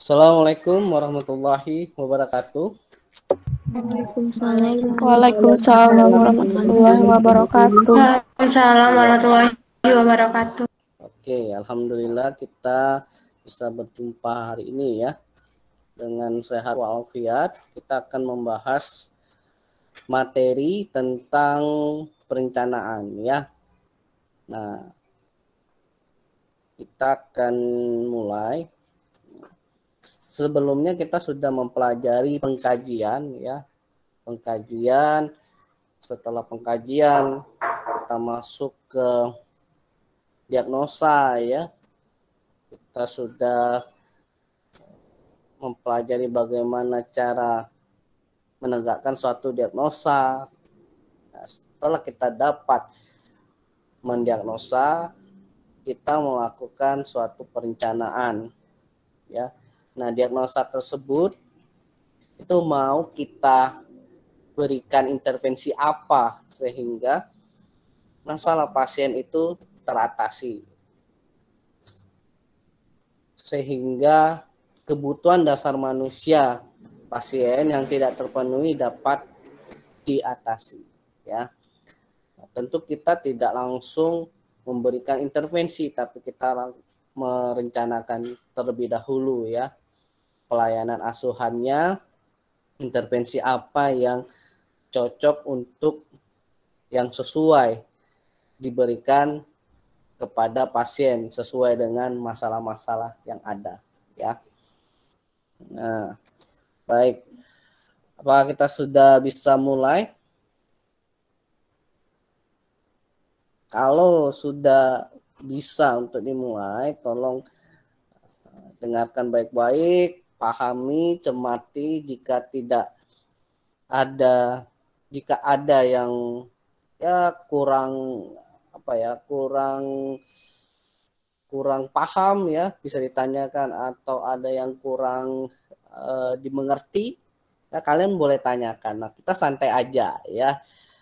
Assalamualaikum warahmatullahi wabarakatuh. Waalaikumsalam warahmatullahi wabarakatuh. Waalaikumsalam warahmatullahi wabarakatuh. Oke, alhamdulillah kita bisa berjumpa hari ini ya. Dengan sehat walafiat, kita akan membahas materi tentang perencanaan ya. Nah, kita akan mulai. Sebelumnya kita sudah mempelajari pengkajian ya. Pengkajian, setelah pengkajian kita masuk ke diagnosa ya. Kita sudah mempelajari bagaimana cara menegakkan suatu diagnosa. Nah, setelah kita dapat mendiagnosa, kita melakukan suatu perencanaan ya. Nah, diagnosa tersebut itu mau kita berikan intervensi apa sehingga masalah pasien itu teratasi, sehingga kebutuhan dasar manusia pasien yang tidak terpenuhi dapat diatasi ya. Nah, tentu kita tidak langsung memberikan intervensi, tapi kita merencanakan terlebih dahulu ya pelayanan asuhannya, intervensi apa yang cocok untuk yang sesuai diberikan kepada pasien sesuai dengan masalah-masalah yang ada ya. Nah, baik. Apakah kita sudah bisa mulai? Kalau sudah bisa untuk dimulai, tolong dengarkan baik-baik, pahami, cermati. Jika ada yang ya kurang paham ya, bisa ditanyakan, atau ada yang kurang dimengerti, ya kalian boleh tanyakan. Nah, kita santai aja ya.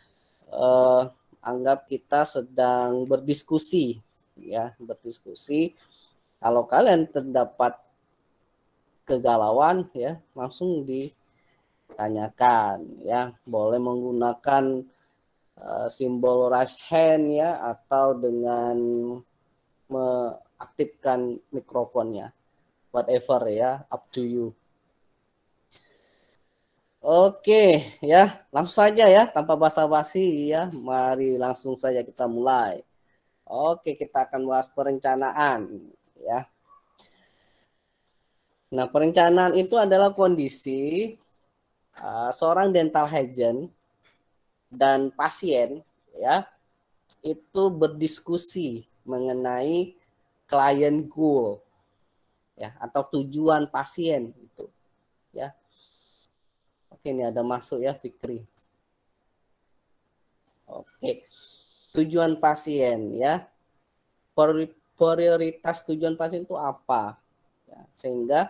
Anggap kita sedang berdiskusi ya, berdiskusi. Kalau kalian terdapat kegalauan ya, langsung ditanyakan ya. Boleh menggunakan simbol raise hand ya, atau dengan mengaktifkan mikrofonnya, whatever ya, up to you. Oke ya, langsung saja ya, tanpa basa-basi ya, mari langsung saja kita mulai. Oke, kita akan bahas perencanaan ya. Nah, perencanaan itu adalah kondisi seorang dental hygiene dan pasien ya itu berdiskusi mengenai client goal ya, atau tujuan pasien itu ya. Oke, ini ada masuk ya Fikri. Oke, tujuan pasien ya, prioritas tujuan pasien itu apa ya, sehingga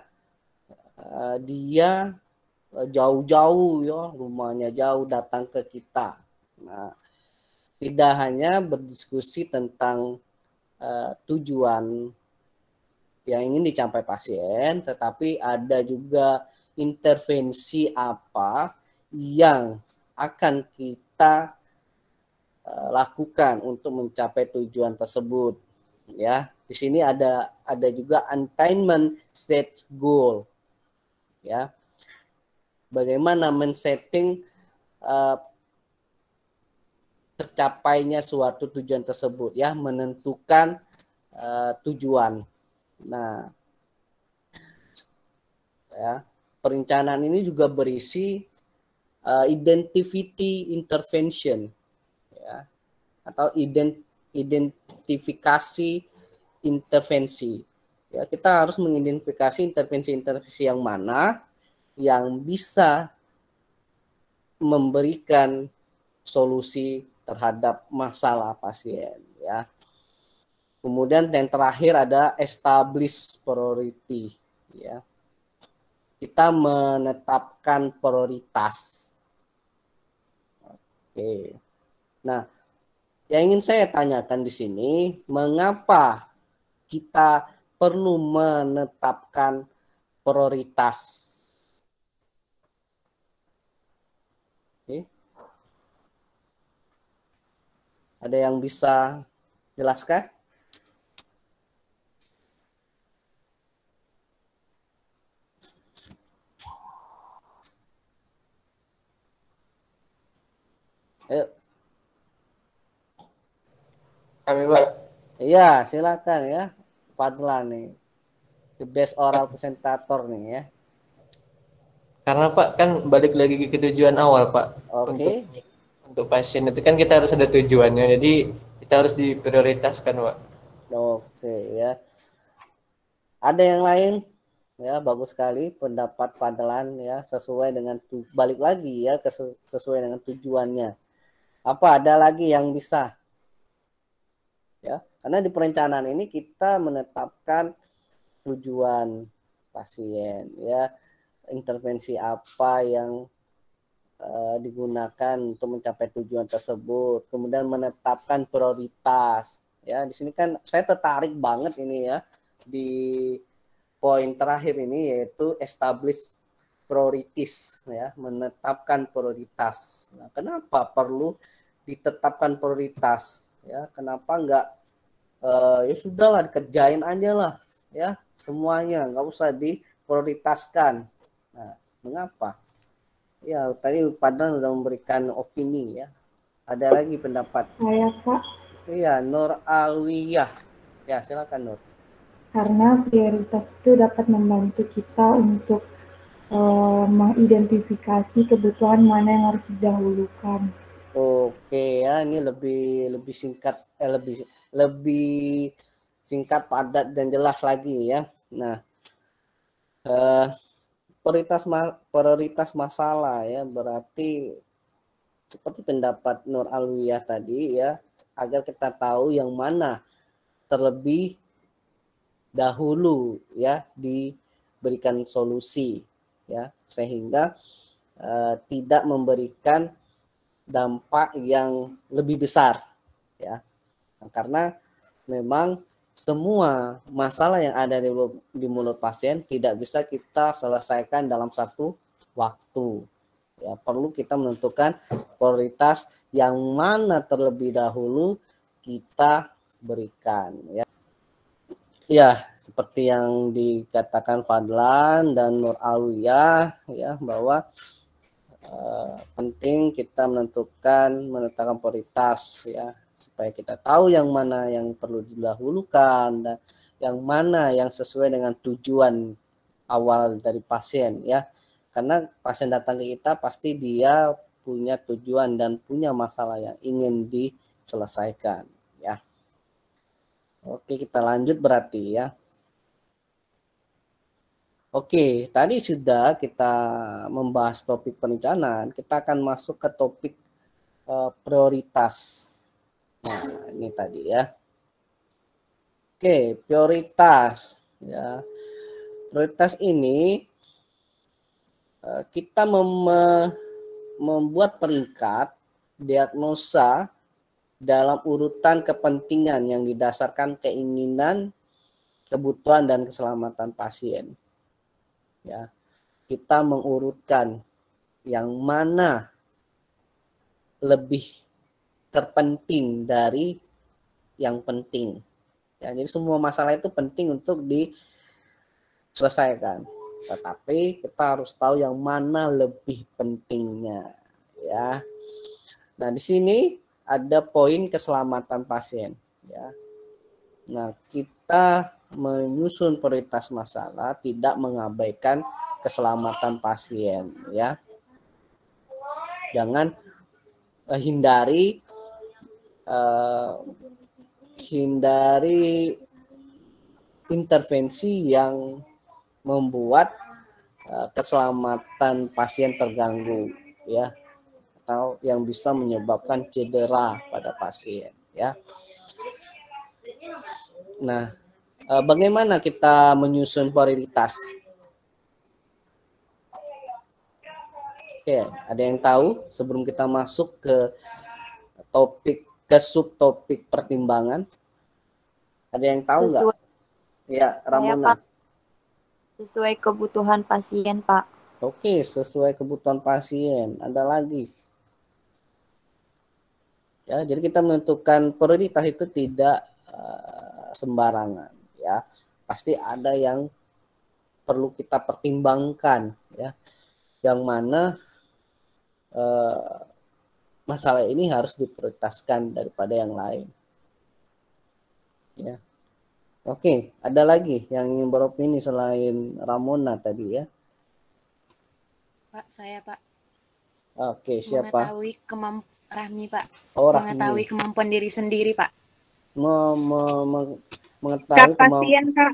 dia jauh-jauh ya, rumahnya jauh datang ke kita. Nah, tidak hanya berdiskusi tentang tujuan yang ingin dicapai pasien, tetapi ada juga intervensi apa yang akan kita lakukan untuk mencapai tujuan tersebut. Ya, di sini ada juga attainment stage goal. Ya, bagaimana men-setting tercapainya suatu tujuan tersebut ya, menentukan tujuan. Nah, ya, perencanaan ini juga berisi identity intervention ya, atau identifikasi intervensi. Ya, kita harus mengidentifikasi intervensi-intervensi yang mana yang bisa memberikan solusi terhadap masalah pasien ya. Kemudian yang terakhir ada establish priority ya. Kita menetapkan prioritas. Oke. Nah, yang ingin saya tanyakan di sini, mengapa kita perlu menetapkan prioritas. Oke. Ada yang bisa jelaskan? Ayo. Kami, Pak. Iya, silakan ya. Fadlan nih. The best oral presentator nih ya. Karena Pak kan balik lagi ke tujuan awal Pak. Oke. Untuk pasien itu kan kita harus ada tujuannya. Jadi kita harus diprioritaskan Pak. Oke ya. Ada yang lain? Ya, bagus sekali pendapat Fadlan ya, sesuai dengan balik lagi ya sesuai dengan tujuannya. Apa ada lagi yang bisa? Ya, karena di perencanaan ini kita menetapkan tujuan pasien ya, intervensi apa yang digunakan untuk mencapai tujuan tersebut, kemudian menetapkan prioritas ya. Di sini kan saya tertarik banget ini ya di poin terakhir ini, yaitu establish priorities ya, menetapkan prioritas. Nah, kenapa perlu ditetapkan prioritas ya? Kenapa enggak ya sudahlah dikerjain aja lah ya, semuanya nggak usah diprioritaskan. Nah, mengapa? Ya tadi Padang sudah memberikan opini ya. Ada lagi pendapat? Saya Pak. Iya, Nur Alwiyah. Ya silakan Nur. Karena prioritas itu dapat membantu kita untuk mengidentifikasi kebutuhan mana yang harus didahulukan. Oke ya, ini lebih singkat, lebih singkat, padat dan jelas lagi ya. Nah, prioritas masalah ya, berarti seperti pendapat Nur Alwiyah tadi ya, agar kita tahu yang mana terlebih dahulu ya diberikan solusi ya, sehingga tidak memberikan dampak yang lebih besar ya. Karena memang semua masalah yang ada di mulut pasien tidak bisa kita selesaikan dalam satu waktu ya. Perlu kita menentukan prioritas yang mana terlebih dahulu kita berikan ya. Ya, seperti yang dikatakan Fadlan dan Nur Alwiyah ya, bahwa penting kita menetapkan prioritas ya, supaya kita tahu yang mana yang perlu didahulukan dan yang mana yang sesuai dengan tujuan awal dari pasien ya. Karena pasien datang ke kita pasti dia punya tujuan dan punya masalah yang ingin diselesaikan ya. Oke, kita lanjut berarti ya. Oke, tadi sudah kita membahas topik perencanaan, kita akan masuk ke topik prioritas. Nah, ini tadi ya. Oke, prioritas ya. Prioritas ini kita membuat peringkat diagnosa dalam urutan kepentingan yang didasarkan keinginan, kebutuhan dan keselamatan pasien. Ya, kita mengurutkan yang mana lebih terpenting dari yang penting. Ya, jadi semua masalah itu penting untuk diselesaikan. Tetapi kita harus tahu yang mana lebih pentingnya, ya. Nah, di sini ada poin keselamatan pasien ya. Nah, kita menyusun prioritas masalah tidak mengabaikan keselamatan pasien ya. Jangan hindari intervensi yang membuat keselamatan pasien terganggu ya, atau yang bisa menyebabkan cedera pada pasien ya. Nah, bagaimana kita menyusun prioritas? Oke, ada yang tahu sebelum kita masuk ke subtopik pertimbangan? Ada yang tahu nggak? Ya, Ramona. Sesuai kebutuhan pasien, Pak. Oke, sesuai kebutuhan pasien. Ada lagi. Ya, jadi kita menentukan prioritas itu tidak sembarangan, ya. Pasti ada yang perlu kita pertimbangkan, ya. Yang mana masalah ini harus diprioritaskan daripada yang lain. Ya. Oke, ada lagi yang ingin beropini selain Ramona tadi ya? Pak, saya Pak. Oke, siapa? Mengetahui Rahmi Pak. Oh, Mengetahui Rahmi. kemampuan diri sendiri Pak. Mengetahui pasien, Kak.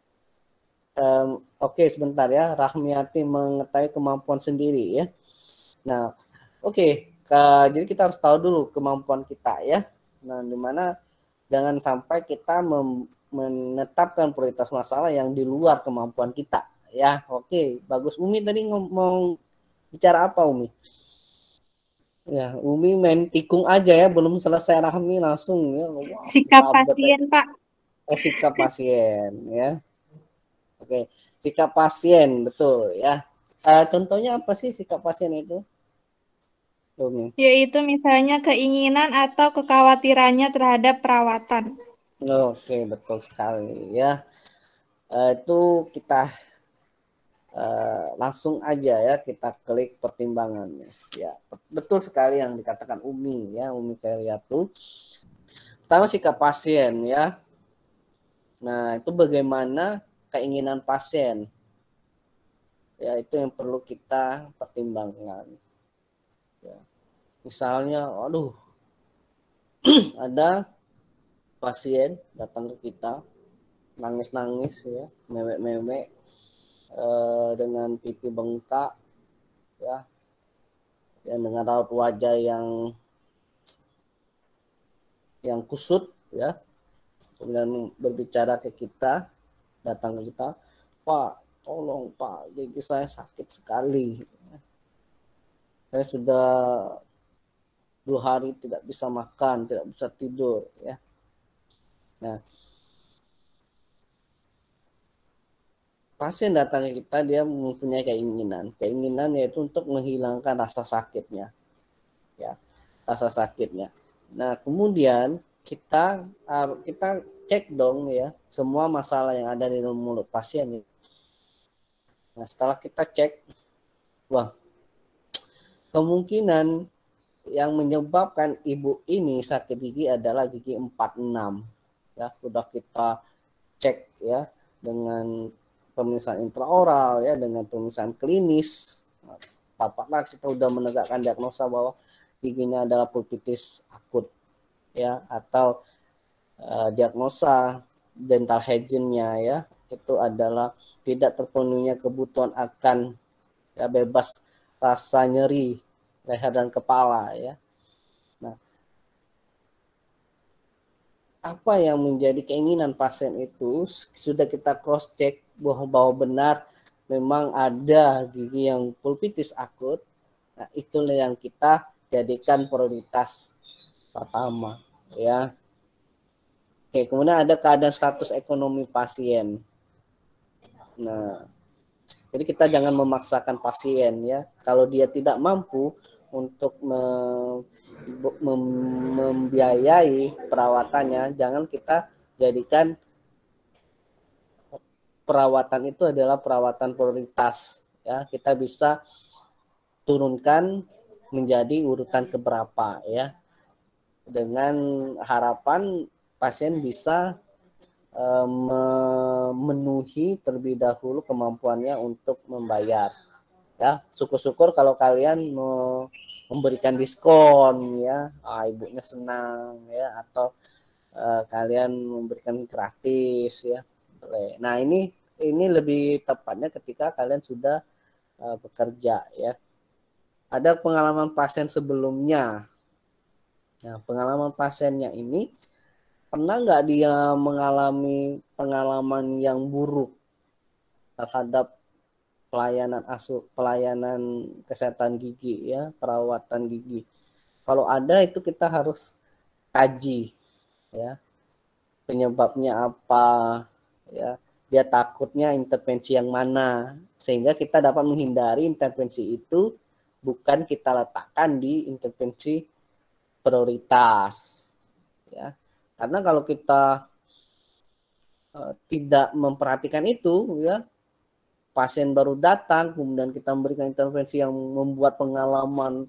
Oke, sebentar ya. Rahmiati mengetahui kemampuan sendiri ya. Nah, oke. Jadi kita harus tahu dulu kemampuan kita ya. Nah, dimana jangan sampai kita menetapkan prioritas masalah yang di luar kemampuan kita ya. Oke, bagus. Umi tadi ngomong bicara apa Umi? Ya, Umi main tikung aja ya, belum selesai Rahmi langsung ya. Wow, Sikap pasien, Pak. Sikap pasien ya. Oke, sikap pasien betul ya. Contohnya apa sih sikap pasien itu? Umi. Yaitu misalnya keinginan atau kekhawatirannya terhadap perawatan. Oke, betul sekali ya. Itu kita langsung aja ya kita klik pertimbangannya. Ya, betul sekali yang dikatakan Umi ya, Umi Khairiatu. Pertama sikap pasien ya. Nah, itu bagaimana keinginan pasien. Ya, itu yang perlu kita pertimbangkan. Ya. Misalnya, aduh, ada pasien datang ke kita nangis-nangis ya, mewek-mewek dengan pipi bengkak ya, dan dengan raut wajah yang kusut ya, kemudian berbicara ke kita, datang ke kita, Pak, tolong Pak, gigi saya sakit sekali, saya sudah 2 hari tidak bisa makan, tidak bisa tidur ya. Nah, pasien datang ke kita, dia mempunyai keinginan yaitu untuk menghilangkan rasa sakitnya ya, rasa sakitnya. Nah, kemudian kita cek dong ya semua masalah yang ada di mulut pasien. Nah, setelah kita cek, wah, kemungkinan yang menyebabkan ibu ini sakit gigi adalah gigi 46 ya, sudah kita cek ya dengan pemeriksaan intraoral ya, dengan pemeriksaan klinis. Apakah kita sudah menegakkan diagnosa bahwa giginya adalah pulpitis akut ya, atau diagnosa dental hygiene-nya ya itu adalah tidak terpenuhinya kebutuhan akan ya, bebas rasa nyeri leher dan kepala ya. Nah, apa yang menjadi keinginan pasien itu sudah kita cross check bahwa benar memang ada gigi yang pulpitis akut. Nah, itulah yang kita jadikan prioritas pertama ya. Oke, kemudian ada keadaan status ekonomi pasien. Nah, jadi kita jangan memaksakan pasien ya. Kalau dia tidak mampu untuk membiayai perawatannya, jangan kita jadikan perawatan itu adalah perawatan prioritas ya. Kita bisa turunkan menjadi urutan keberapa ya, dengan harapan pasien bisa memenuhi terlebih dahulu kemampuannya untuk membayar ya. Syukur-syukur kalau kalian memberikan diskon ya, ibunya senang ya, atau kalian memberikan gratis ya. Nah, ini lebih tepatnya ketika kalian sudah bekerja ya. Ada pengalaman pasien sebelumnya. Nah, pengalaman pasiennya ini pernah nggak dia mengalami pengalaman yang buruk terhadap pelayanan kesehatan gigi ya, perawatan gigi? Kalau ada, itu kita harus kaji ya, penyebabnya apa ya, dia takutnya intervensi yang mana, sehingga kita dapat menghindari intervensi itu bukan kita letakkan di intervensi prioritas, ya. Karena kalau kita tidak memperhatikan itu, ya, pasien baru datang, kemudian kita memberikan intervensi yang membuat pengalaman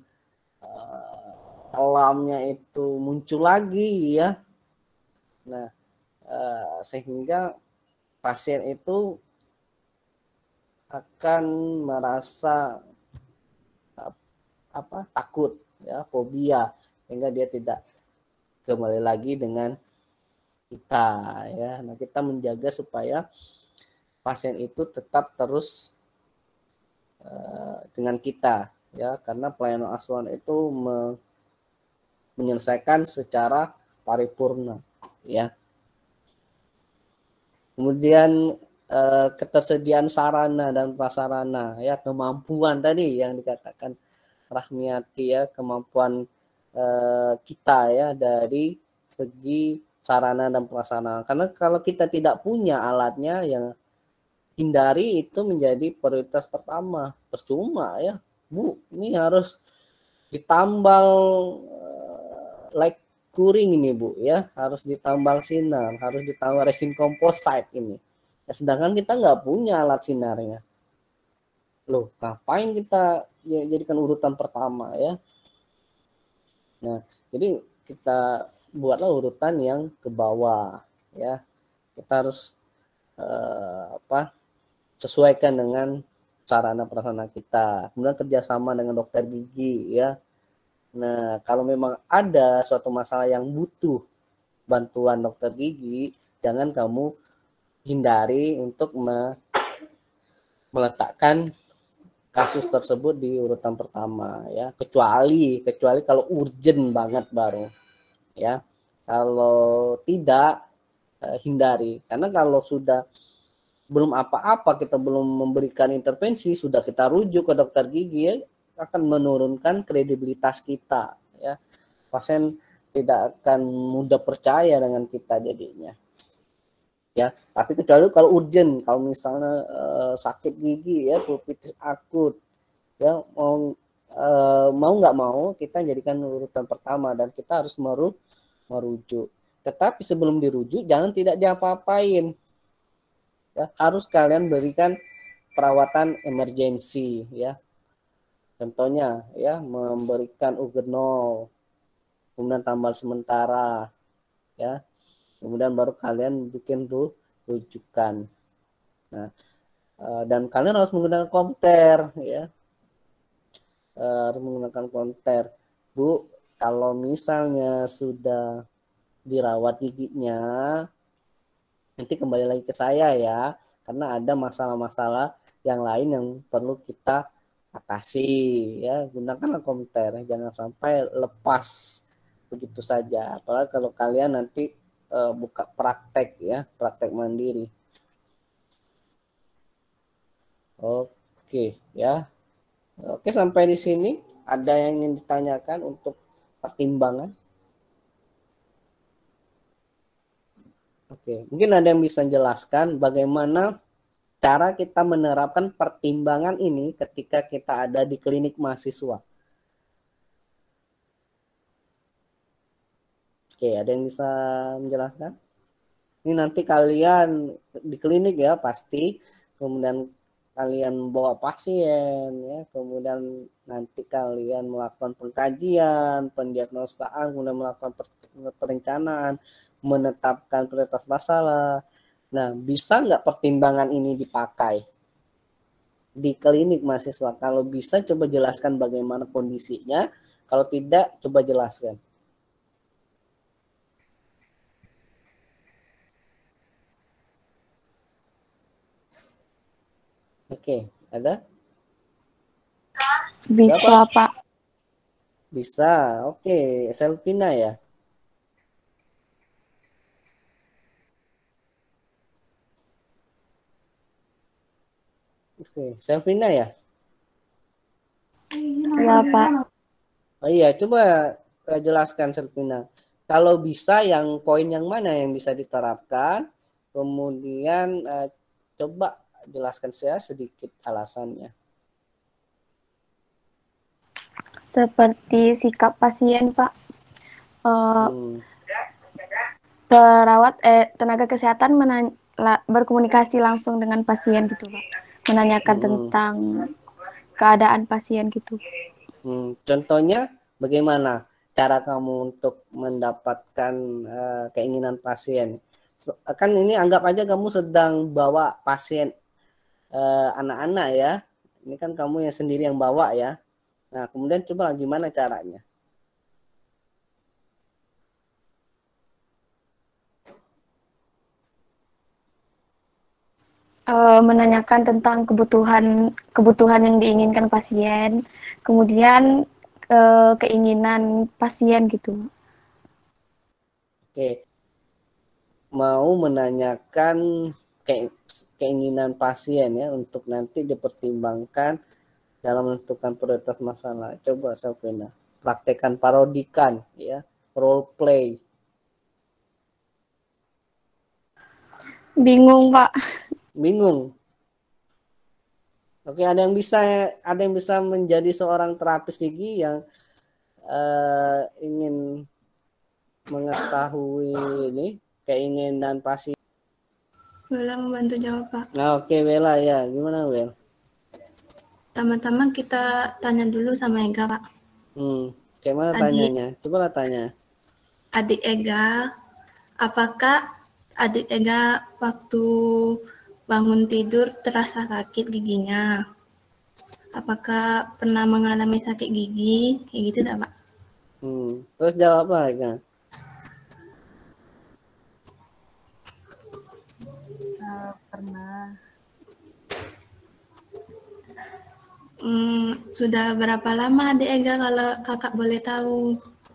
alamnya itu muncul lagi, ya. Nah, sehingga pasien itu akan merasa takut, ya, fobia, sehingga dia tidak kembali lagi dengan kita, ya. Nah, kita menjaga supaya pasien itu tetap terus dengan kita, ya, karena pelayanan asuhan itu menyelesaikan secara paripurna, ya. Kemudian ketersediaan sarana dan prasarana, ya, kemampuan tadi yang dikatakan Rahmiati, ya, kemampuan kita, ya, dari segi sarana dan prasarana. Karena kalau kita tidak punya alatnya, ya, hindari itu menjadi prioritas pertama. Percuma, ya, Bu, ini harus ditambal like kuring ini, Bu, ya, harus ditambal sinar, harus ditambal resin komposit ini. Ya, sedangkan kita nggak punya alat sinarnya. Loh, ngapain kita jadikan urutan pertama, ya? Nah, jadi kita buatlah urutan yang ke bawah, ya. Kita harus sesuaikan dengan sarana prasarana kita. Kemudian kerjasama dengan dokter gigi, ya. Nah, kalau memang ada suatu masalah yang butuh bantuan dokter gigi, jangan kamu hindari untuk meletakkan kasus tersebut di urutan pertama, ya. Kecuali kalau urgent banget baru, ya. Kalau tidak, hindari. Karena kalau sudah belum apa-apa, kita belum memberikan intervensi, sudah kita rujuk ke dokter gigi, ya, akan menurunkan kredibilitas kita, ya. Pasien tidak akan mudah percaya dengan kita jadinya, ya. Tapi kecuali kalau urgent, kalau misalnya sakit gigi, ya, pulpitis akut, ya, mau nggak mau kita jadikan urutan pertama dan kita harus merujuk. Tetapi sebelum dirujuk jangan tidak diapa-apain, ya. Harus kalian berikan perawatan emergensi, ya. Contohnya, ya, memberikan eugenol, kemudian tambal sementara, ya. Kemudian baru kalian bikin rujukan. Nah, dan kalian harus menggunakan konter, ya. Harus menggunakan konter. Bu, kalau misalnya sudah dirawat giginya, nanti kembali lagi ke saya, ya. Karena ada masalah-masalah yang lain yang perlu kita atasi, ya. Gunakanlah konter, jangan sampai lepas begitu saja. Apalagi kalau kalian nanti buka praktek, ya, praktek mandiri. Oke, ya. Oke, sampai di sini ada yang ingin ditanyakan untuk pertimbangan? Oke, mungkin ada yang bisa jelaskan bagaimana cara kita menerapkan pertimbangan ini ketika kita ada di klinik mahasiswa. Oke, ada yang bisa menjelaskan? Ini nanti kalian di klinik, ya, pasti, kemudian kalian bawa pasien, ya, kemudian nanti kalian melakukan pengkajian, pendiagnosaan, kemudian melakukan perencanaan, menetapkan prioritas masalah. Nah, bisa nggak pertimbangan ini dipakai di klinik mahasiswa? Kalau bisa, coba jelaskan bagaimana kondisinya. Kalau tidak, coba jelaskan. Oke, ada? Bisa, Pak. Bisa, oke. Selvina, ya? Oke, Selvina, ya? Ya, Pak. Oh iya, coba jelaskan, Selvina. Kalau bisa, yang poin yang mana yang bisa diterapkan, kemudian Coba jelaskan saya sedikit alasannya. Seperti sikap pasien, Pak. Hmm. Tenaga kesehatan berkomunikasi langsung dengan pasien gitu, Pak. Menanyakan tentang keadaan pasien gitu. Contohnya bagaimana cara kamu untuk mendapatkan keinginan pasien? Kan ini anggap aja kamu sedang bawa pasien anak-anak ya. Ini kan kamu yang sendiri yang bawa ya. Nah, kemudian coba gimana caranya? Menanyakan tentang kebutuhan yang diinginkan pasien, kemudian keinginan pasien gitu. Oke, mau menanyakan keinginan pasien ya untuk nanti dipertimbangkan dalam menentukan prioritas masalah. Coba Safina praktekkan, parodikan ya, role play. Bingung, Pak. Bingung. Oke, ada yang bisa menjadi seorang terapis gigi yang ingin mengetahui ini keinginan pasien. Bella membantu jawab, Pak. Nah, oke, Bella ya. Gimana, Bel? Pertama-tama kita tanya dulu sama Ega, Pak. Kayak mana tanyanya? Coba lah tanya. Adik Ega, apakah adik Ega waktu bangun tidur terasa sakit giginya? Apakah pernah mengalami sakit gigi? Kayak gitu tak, Pak? Terus jawab apa, Ega? Pernah. Sudah berapa lama adik Ega kalau kakak boleh tahu?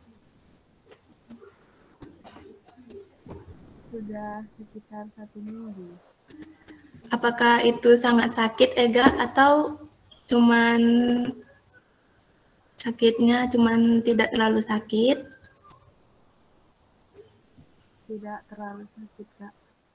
Sudah sekitar 1 minggu. Apakah itu sangat sakit Ega atau cuman sakitnya cuman tidak terlalu sakit? Tidak terlalu sakit, Kak.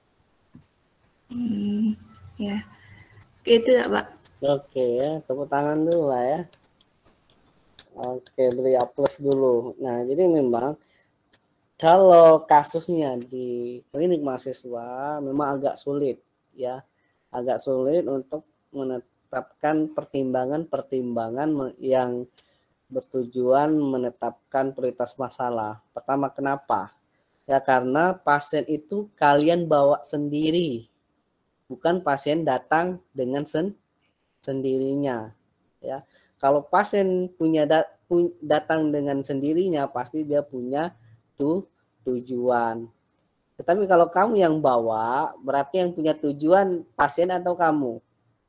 Ya, gitu ya, Pak. Oke ya, tepuk tangan dulu lah ya. Oke, beri aplaus dulu. Nah, jadi memang kalau kasusnya di klinik mahasiswa memang agak sulit ya. Agak sulit untuk menetapkan pertimbangan yang bertujuan menetapkan prioritas masalah. Pertama, kenapa? Ya karena pasien itu kalian bawa sendiri. Bukan pasien datang dengan sendirinya ya. Kalau pasien datang dengan sendirinya pasti dia punya tujuan. Tetapi kalau kamu yang bawa berarti yang punya tujuan pasien atau kamu?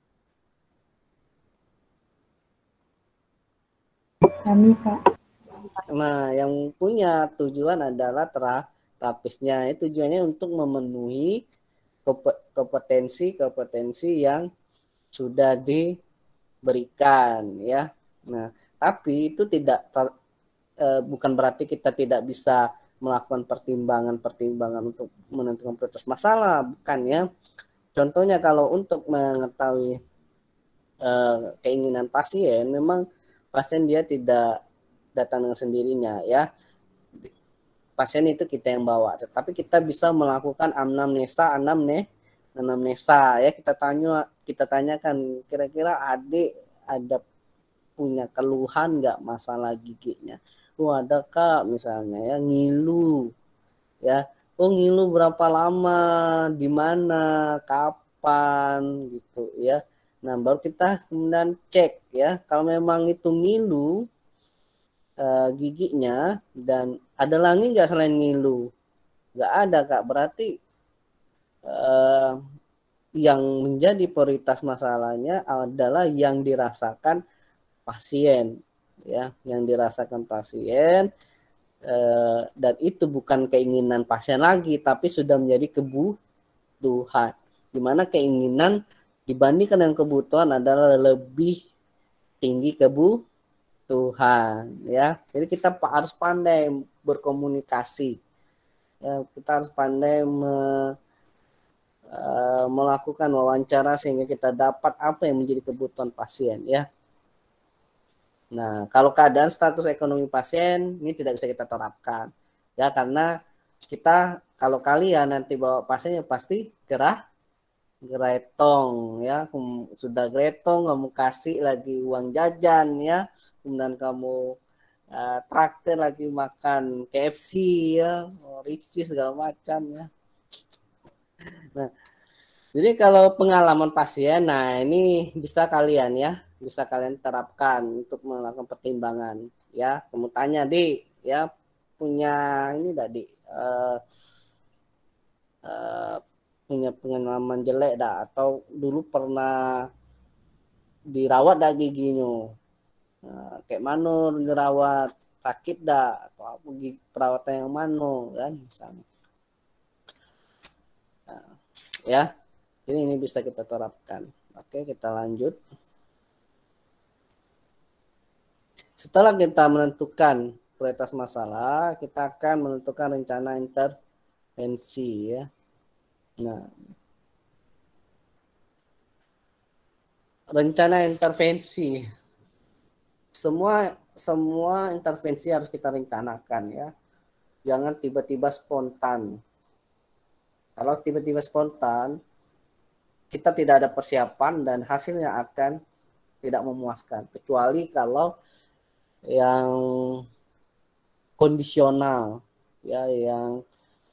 Kami, Pak. Nah, yang punya tujuan adalah terapisnya. Tujuannya untuk memenuhi kompetensi yang sudah diberikan ya. Nah, tapi itu bukan berarti kita tidak bisa melakukan pertimbangan untuk menentukan prioritas masalah, bukan ya. Contohnya kalau untuk mengetahui keinginan pasien, memang pasien dia tidak datang dengan sendirinya ya. Pasien itu kita yang bawa, tetapi kita bisa melakukan anamnesa ya. Kita tanyakan kira-kira adik ada punya keluhan nggak masalah giginya. Ada Kak misalnya ya, ngilu ya. Ngilu berapa lama, di mana, kapan gitu ya. Nah, baru kita kemudian cek ya, kalau memang itu ngilu giginya dan ada lagi nggak selain ngilu? Nggak ada Kak, berarti yang menjadi prioritas masalahnya adalah yang dirasakan pasien ya, yang dirasakan pasien dan itu bukan keinginan pasien lagi tapi sudah menjadi kebutuhan, di mana keinginan dibandingkan dengan kebutuhan adalah lebih tinggi kebutuhan ya. Jadi kita harus pandai berkomunikasi ya, kita harus pandai melakukan wawancara sehingga kita dapat apa yang menjadi kebutuhan pasien ya. Nah, kalau keadaan status ekonomi pasien ini tidak bisa kita terapkan ya, karena kita kalau kalian nanti bawa pasien ya pasti geretong ya, sudah geretong kamu kasih lagi uang jajan ya, kemudian kamu traktir lagi makan KFC ya, Ricis segala macam ya. Nah, jadi kalau pengalaman pasien, nah ini bisa kalian terapkan untuk melakukan pertimbangan ya. Kamu tanya di ya, punya ini tadi punya pengalaman jelek dah, atau dulu pernah dirawat dah giginya, kayak mana dirawat, sakit dah, atau apa perawatan yang mana kan misalnya ya. Ini bisa kita terapkan. Oke, kita lanjut. Setelah kita menentukan prioritas masalah, kita akan menentukan rencana intervensi ya. Nah, rencana intervensi, semua intervensi harus kita rencanakan ya. Jangan tiba-tiba spontan. Kalau tiba-tiba spontan, kita tidak ada persiapan dan hasilnya akan tidak memuaskan, kecuali kalau yang kondisional ya, yang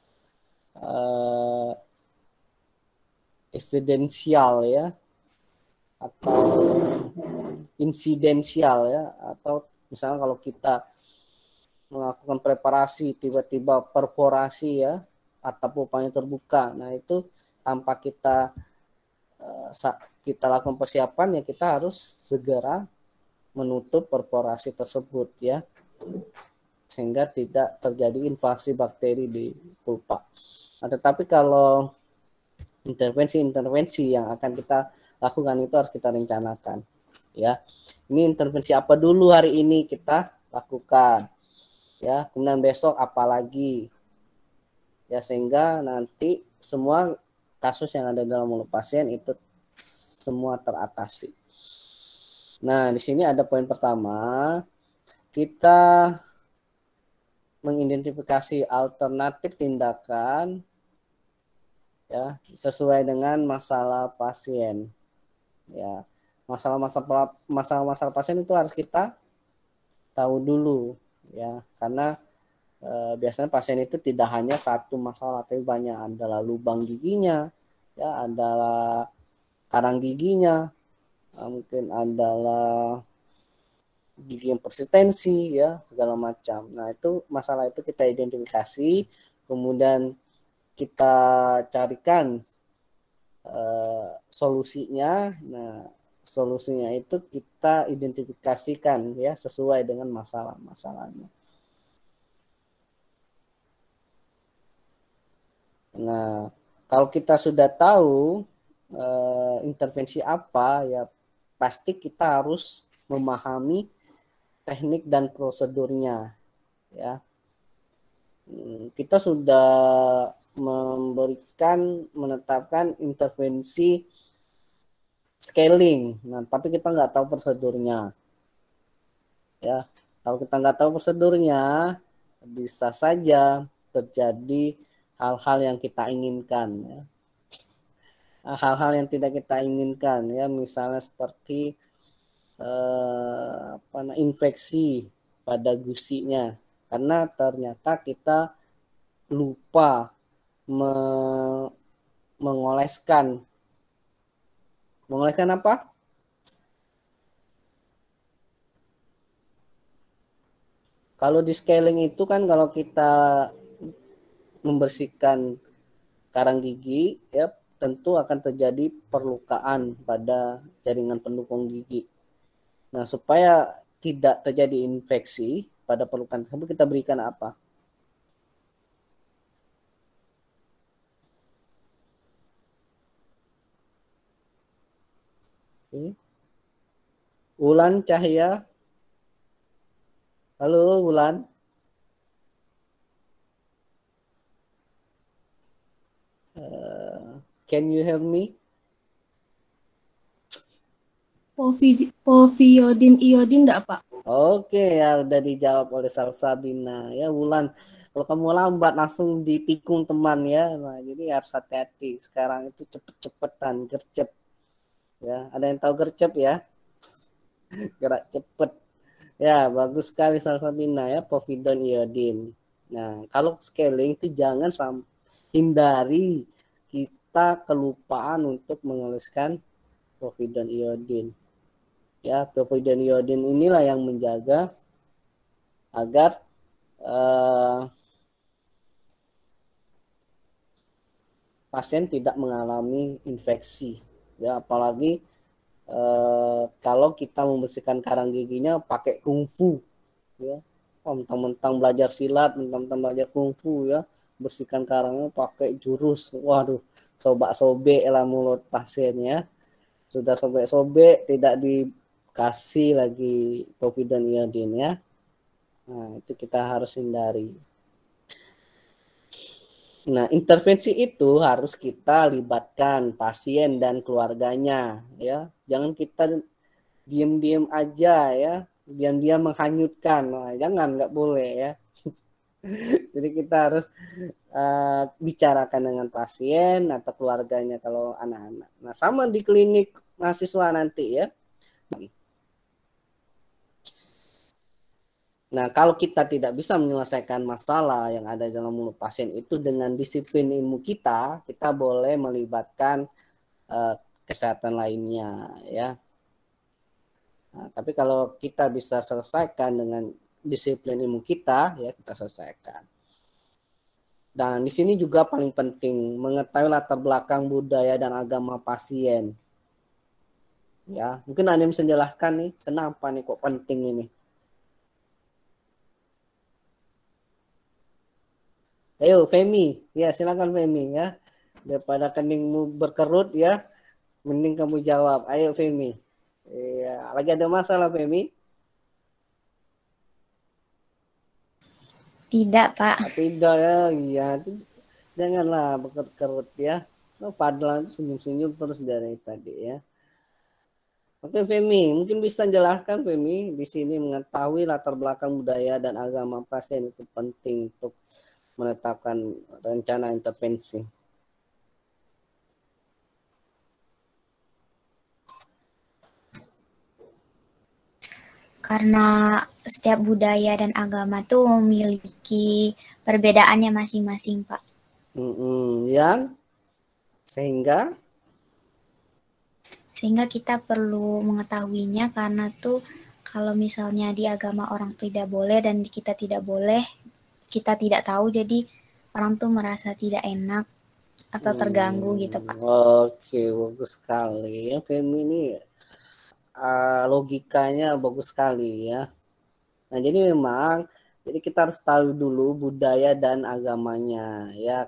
eksidensial ya, atau insidensial ya, atau misalnya kalau kita melakukan preparasi tiba-tiba perforasi ya, atau pupanya terbuka, nah itu tanpa kita lakukan persiapan ya, kita harus segera menutup perforasi tersebut ya, sehingga tidak terjadi invasi bakteri di pulpa. Nah, tetapi kalau intervensi yang akan kita lakukan itu harus kita rencanakan ya. Ini intervensi apa dulu hari ini kita lakukan ya, kemudian besok apa lagi ya, sehingga nanti semua kasus yang ada dalam mulut pasien itu semua teratasi. Nah, di sini ada poin pertama, kita mengidentifikasi alternatif tindakan ya, sesuai dengan masalah pasien ya. Masalah pasien itu harus kita tahu dulu ya, karena biasanya pasien itu tidak hanya satu masalah, tapi banyak, adalah lubang giginya ya, adalah karang giginya, mungkin adalah gigi yang persistensi ya, segala macam. Nah, itu masalah itu kita identifikasi, kemudian kita carikan solusinya. Nah, solusinya itu kita identifikasikan ya, sesuai dengan masalahnya. Nah, kalau kita sudah tahu intervensi apa ya, pasti kita harus memahami teknik dan prosedurnya ya. Kita sudah menetapkan intervensi scaling, nah tapi kita nggak tahu prosedurnya ya. Kalau kita nggak tahu prosedurnya, bisa saja terjadi hal-hal yang kita inginkan ya. Hal-hal yang tidak kita inginkan ya, misalnya seperti infeksi pada gusinya, karena ternyata kita lupa mengoleskan apa? Kalau di scaling itu kan, kalau kita membersihkan karang gigi ya, tentu akan terjadi perlukaan pada jaringan pendukung gigi. Nah, supaya tidak terjadi infeksi pada perlukaan tersebut, kita berikan apa? Wulan Cahya. Halo Wulan. Can you hear me? Poviodin iodin enggak, Pak? Oke, ya udah dijawab oleh Salsabina. Ya, Wulan, kalau kamu lambat langsung ditikung teman ya. Nah, jadi harus hati-hati. Sekarang itu cepet-cepetan, gercep. Ya, ada yang tahu gercep ya? Gerak cepet. Ya, bagus sekali Salsabina ya, povidon iodin. Nah, kalau scaling itu jangan hindari kita kelupaan untuk menuliskan povidon iodin. Ya, povidon iodin inilah yang menjaga agar pasien tidak mengalami infeksi. Ya, apalagi kalau kita membersihkan karang giginya pakai kungfu, ya, mentang-mentang belajar silat, mentang-mentang belajar kungfu, ya, bersihkan karangnya pakai jurus, waduh, sobek lah mulut pasiennya, sudah sobek-sobek, tidak dikasih lagi povidon iodin ya. Nah, itu kita harus hindari. Nah, intervensi itu harus kita libatkan pasien dan keluarganya, ya. Jangan kita diam-diam aja ya, diam-diam menghanyutkan. Nah, jangan, nggak boleh ya. Jadi kita harus bicarakan dengan pasien atau keluarganya kalau anak-anak. Nah, sama di klinik mahasiswa nanti ya. Nah, kalau kita tidak bisa menyelesaikan masalah yang ada dalam mulut pasien itu dengan disiplin ilmu kita boleh melibatkan kesehatan lainnya ya. Nah, tapi kalau kita bisa selesaikan dengan disiplin ilmu kita, ya kita selesaikan. Dan di sini juga paling penting mengetahui latar belakang budaya dan agama pasien. Ya, mungkin Anda bisa jelaskan nih kenapa nih kok penting ini. Ayo Femi, ya silakan Femi ya. Daripada keningmu berkerut ya, mending kamu jawab. Ayo Femi. Iya, lagi ada masalah Femi? Tidak, Pak. Tidak ya, iya. Janganlah berkerut ya. Padahal senyum-senyum terus dari tadi ya. Oke Femi, mungkin bisa jelaskan Femi di sini mengetahui latar belakang budaya dan agama pasien itu penting untuk menetapkan rencana intervensi. Karena setiap budaya dan agama tuh memiliki perbedaannya masing-masing, Pak. Yang sehingga kita perlu mengetahuinya karena tuh kalau misalnya di agama orang tidak boleh dan kita tidak boleh, kita tidak tahu, jadi orang tuh merasa tidak enak atau terganggu gitu, Pak. Oke, bagus sekali. Ya, Femi ini logikanya bagus sekali ya. Nah, jadi memang jadi kita harus tahu dulu budaya dan agamanya ya.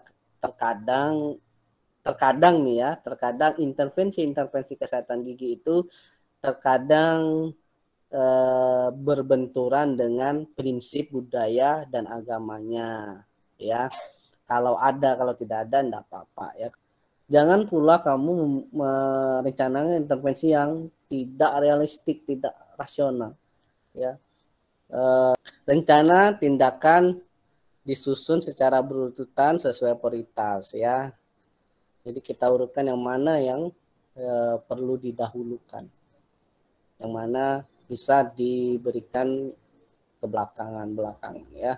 Terkadang nih ya, terkadang intervensi kesehatan gigi itu terkadang berbenturan dengan prinsip budaya dan agamanya ya. Kalau ada, kalau tidak ada enggak apa-apa ya. Jangan pula kamu merencanakan intervensi yang tidak realistik, tidak rasional ya. Rencana tindakan disusun secara berurutan sesuai prioritas ya. Jadi kita urutkan yang mana yang perlu didahulukan, yang mana bisa diberikan ke belakangan ya.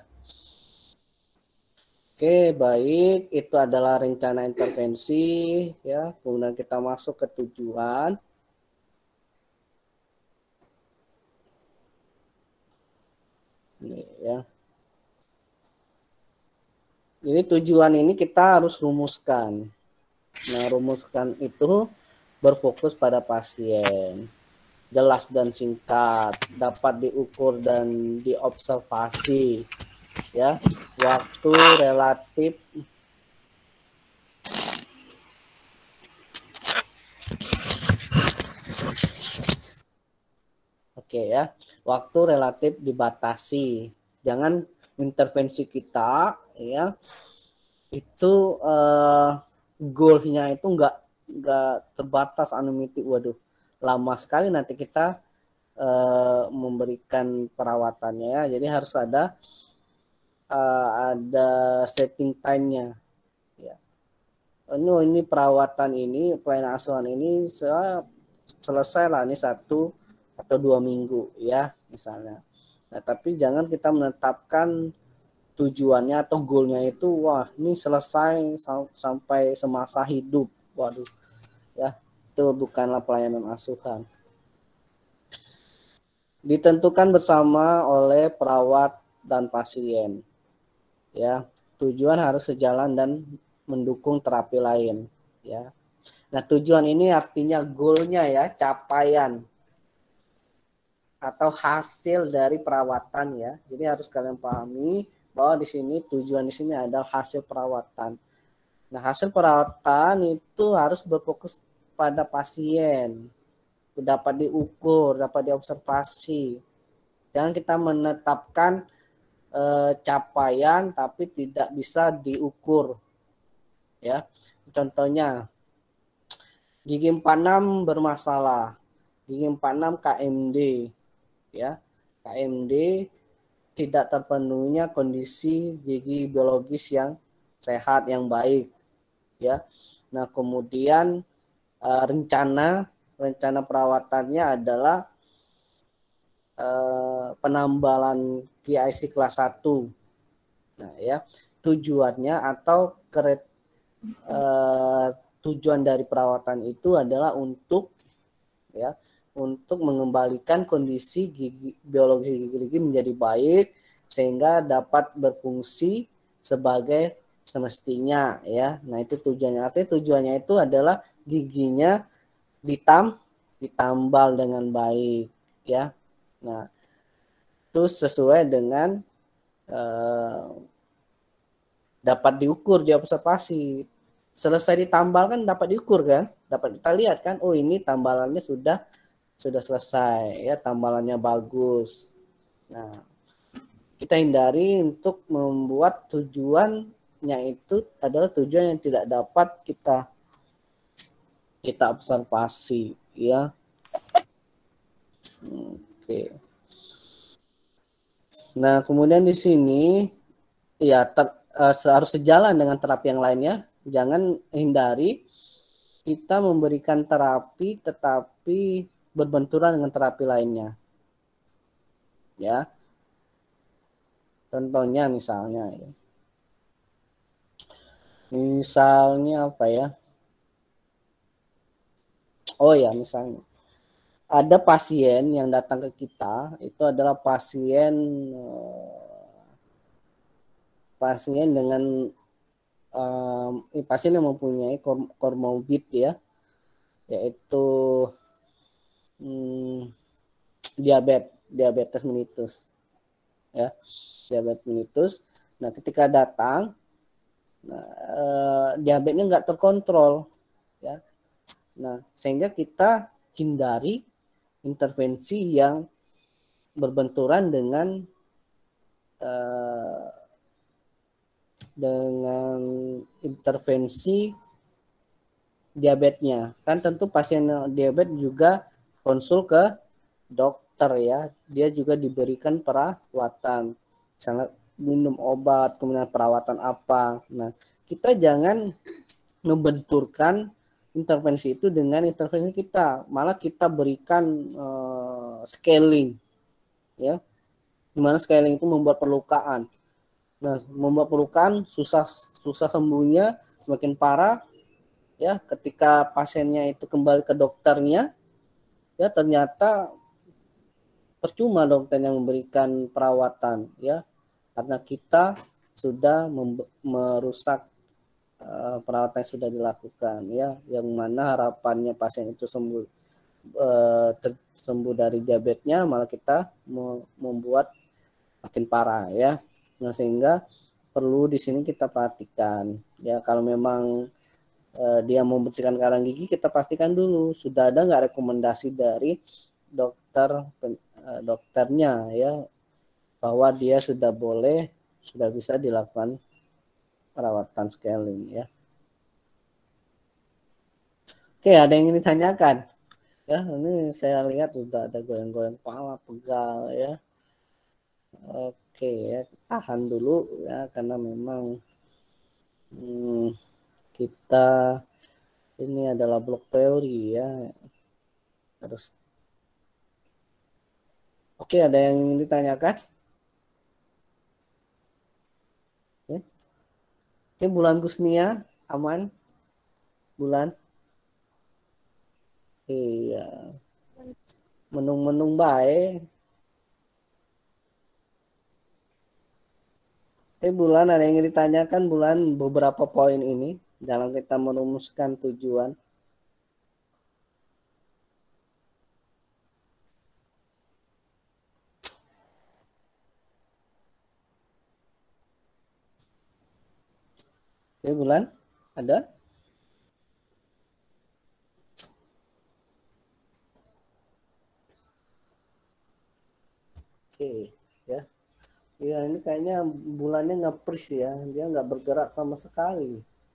Oke, baik, itu adalah rencana intervensi ya. Kemudian kita masuk ke tujuan. Ini ya. Jadi tujuan ini kita harus rumuskan. Nah, rumuskan itu berfokus pada pasien. Jelas dan singkat, dapat diukur dan diobservasi. Ya, waktu relatif oke ya, waktu relatif dibatasi. Jangan intervensi kita ya itu goalsnya itu nggak terbatas anonymity. Waduh, lama sekali nanti kita memberikan perawatannya ya. Jadi harus ada setting time-nya ya. Ini perawatan ini, pelayanan asuhan ini selesai lah ini 1 atau 2 minggu ya misalnya. Nah, tapi jangan kita menetapkan tujuannya atau goalnya itu wah ini selesai sampai semasa hidup. Waduh ya, itu bukanlah pelayanan asuhan. Ditentukan bersama oleh perawat dan pasien ya. Tujuan harus sejalan dan mendukung terapi lain ya. Nah, tujuan ini artinya goalnya ya, capaian atau hasil dari perawatan ya. Jadi harus kalian pahami bahwa di sini tujuan di sini adalah hasil perawatan. Nah, hasil perawatan itu harus berfokus pada pasien, dapat diukur, dapat diobservasi. Jangan kita menetapkan capaian tapi tidak bisa diukur. Ya. Contohnya gigi 46 bermasalah. Gigi 46 KMD ya. KMD tidak terpenuhinya kondisi gigi biologis yang sehat, yang baik ya. Nah, kemudian rencana perawatannya adalah penambalan GIC kelas 1. Nah, ya, tujuannya atau tujuan dari perawatan itu adalah untuk mengembalikan kondisi biologis gigi menjadi baik sehingga dapat berfungsi sebagai semestinya ya. Nah, itu tujuannya. Artinya tujuannya itu adalah giginya ditambal dengan baik ya. Nah, itu sesuai dengan dapat diukur, diobservasi. Selesai ditambal kan dapat diukur kan, dapat kita lihat kan, oh ini tambalannya sudah selesai ya, tambalannya bagus. Nah, kita hindari untuk membuat tujuannya itu adalah tujuan yang tidak dapat kita observasi ya. Oke. Nah, kemudian di sini ya harus sejalan dengan terapi yang lainnya. Jangan hindari kita memberikan terapi tetapi berbenturan dengan terapi lainnya. Ya. Contohnya misalnya ya. Misalnya apa ya? Oh ya, misalnya ada pasien yang datang ke kita, itu adalah pasien dengan pasien yang mempunyai komorbid ya, yaitu diabetes mellitus ya, diabetes mellitus. Nah, ketika datang diabetesnya nggak terkontrol ya. Nah, sehingga kita hindari intervensi yang berbenturan dengan intervensi diabetesnya. Kan tentu pasien diabetes juga konsul ke dokter ya. Dia juga diberikan perawatan. Misalnya minum obat, kemudian perawatan apa. Nah, kita jangan membenturkan intervensi itu dengan intervensi kita. Malah kita berikan scaling ya. Dimana scaling itu membuat perlukaan. Nah, membuat perlukaan susah sembuhnya, semakin parah ya. Ketika pasiennya itu kembali ke dokternya ya, ternyata percuma dokternya memberikan perawatan ya, karena kita sudah merusak perawatan yang sudah dilakukan ya, yang mana harapannya pasien itu sembuh dari diabetesnya, malah kita membuat makin parah ya. Nah, sehingga perlu di sini kita perhatikan ya, kalau memang dia membersihkan karang gigi, kita pastikan dulu sudah ada nggak rekomendasi dari dokternya ya, bahwa dia sudah bisa dilakukan perawatan scaling ya. Oke, ada yang ingin ditanyakan? Ya, ini saya lihat sudah ada goyang-goyang kepala, pegal ya. Oke ya, tahan dulu ya karena memang kita ini adalah blok teori ya. Terus oke, ada yang ingin ditanyakan? Oke, Bulan Gusnia aman? Bulan? Iya. Menung-menung baik. Oke, Bulan, ada yang ingin ditanyakan Bulan beberapa poin ini dalam kita merumuskan tujuan? Oke, Bulan, ada? Oke, ya. Ya, ini kayaknya bulannya nge-freeze ya. Dia nggak bergerak sama sekali.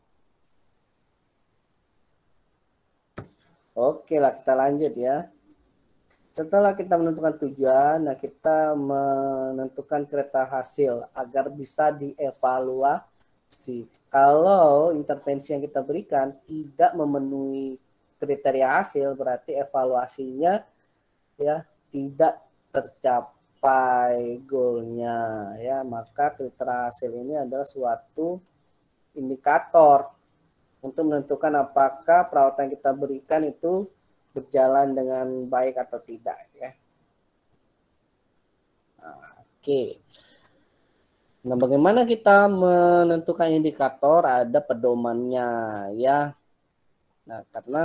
Oke lah, kita lanjut ya. Setelah kita menentukan tujuan, nah kita menentukan kriteria hasil agar bisa dievaluasi. Kalau intervensi yang kita berikan tidak memenuhi kriteria hasil, berarti evaluasinya ya tidak tercapai goalnya ya. Maka kriteria hasil ini adalah suatu indikator untuk menentukan apakah perawatan yang kita berikan itu berjalan dengan baik atau tidak ya. Oke. Nah, bagaimana kita menentukan indikator? Ada pedomannya ya. Nah, karena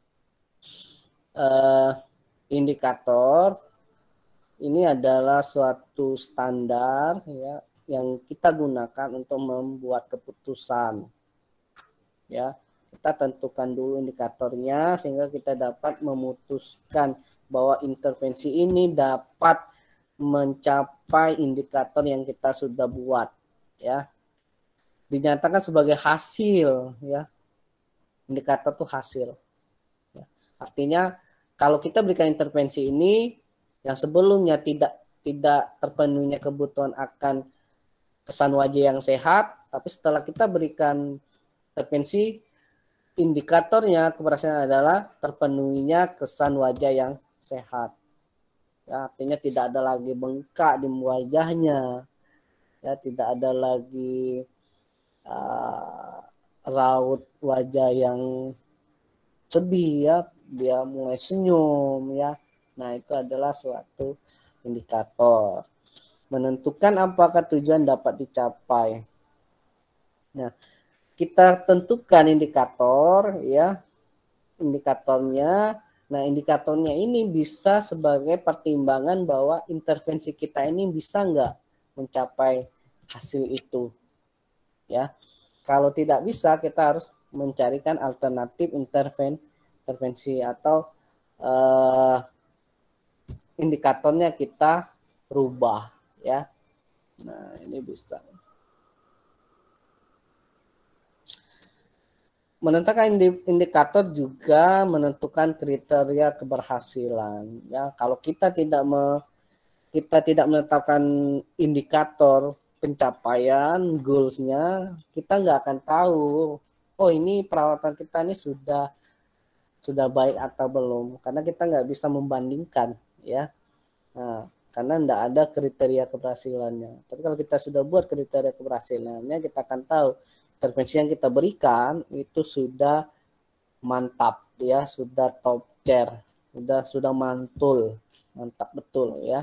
indikator ini adalah suatu standar ya yang kita gunakan untuk membuat keputusan. Ya, kita tentukan dulu indikatornya sehingga kita dapat memutuskan bahwa intervensi ini dapat mencapai indikator yang kita sudah buat ya. Dinyatakan sebagai hasil ya. Indikator itu hasil. Ya. Artinya kalau kita berikan intervensi ini yang sebelumnya tidak terpenuhinya kebutuhan akan kesan wajah yang sehat, tapi setelah kita berikan intervensi, indikatornya keberhasilan adalah terpenuhinya kesan wajah yang sehat. Ya, artinya tidak ada lagi bengkak di wajahnya, ya tidak ada lagi raut wajah yang sedih ya, dia mulai senyum ya. Nah, itu adalah suatu indikator menentukan apakah tujuan dapat dicapai. Nah, kita tentukan indikator ya, indikatornya. Nah, indikatornya ini bisa sebagai pertimbangan bahwa intervensi kita ini bisa nggak mencapai hasil itu ya. Kalau tidak bisa, kita harus mencarikan alternatif intervensi atau indikatornya kita rubah ya. Nah, ini bisa. Menentukan indikator juga menentukan kriteria keberhasilan ya. Kalau kita tidak menetapkan indikator pencapaian goals-nya, kita nggak akan tahu oh ini perawatan kita ini sudah baik atau belum, karena kita nggak bisa membandingkan ya. Nah, karena nggak ada kriteria keberhasilannya. Tapi kalau kita sudah buat kriteria keberhasilannya, kita akan tahu intervensi yang kita berikan itu sudah mantap ya, sudah top tier, sudah mantul, mantap betul ya.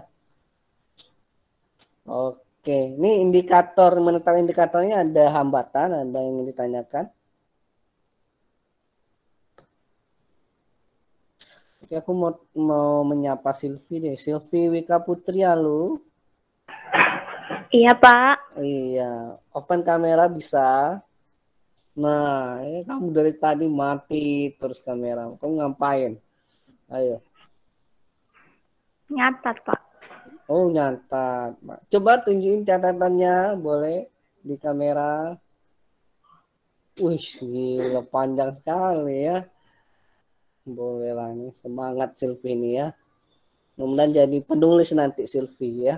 Oke, ini indikator, menentukan indikatornya ada hambatan, ada yang ingin ditanyakan? Oke, aku mau menyapa Silvi deh. Silvi Wika Putri, halo. Iya, Pak. Iya, open kamera bisa. Nah, ini kamu dari tadi mati terus kamera. Kamu ngapain? Ayo. Nyatat, Pak. Oh, nyatat. Coba tunjukin catatannya, boleh di kamera. Wih, gila panjang sekali ya. Boleh lah nih, semangat Silvi ini ya. Mudah-mudahan jadi penulis nanti Silvi ya.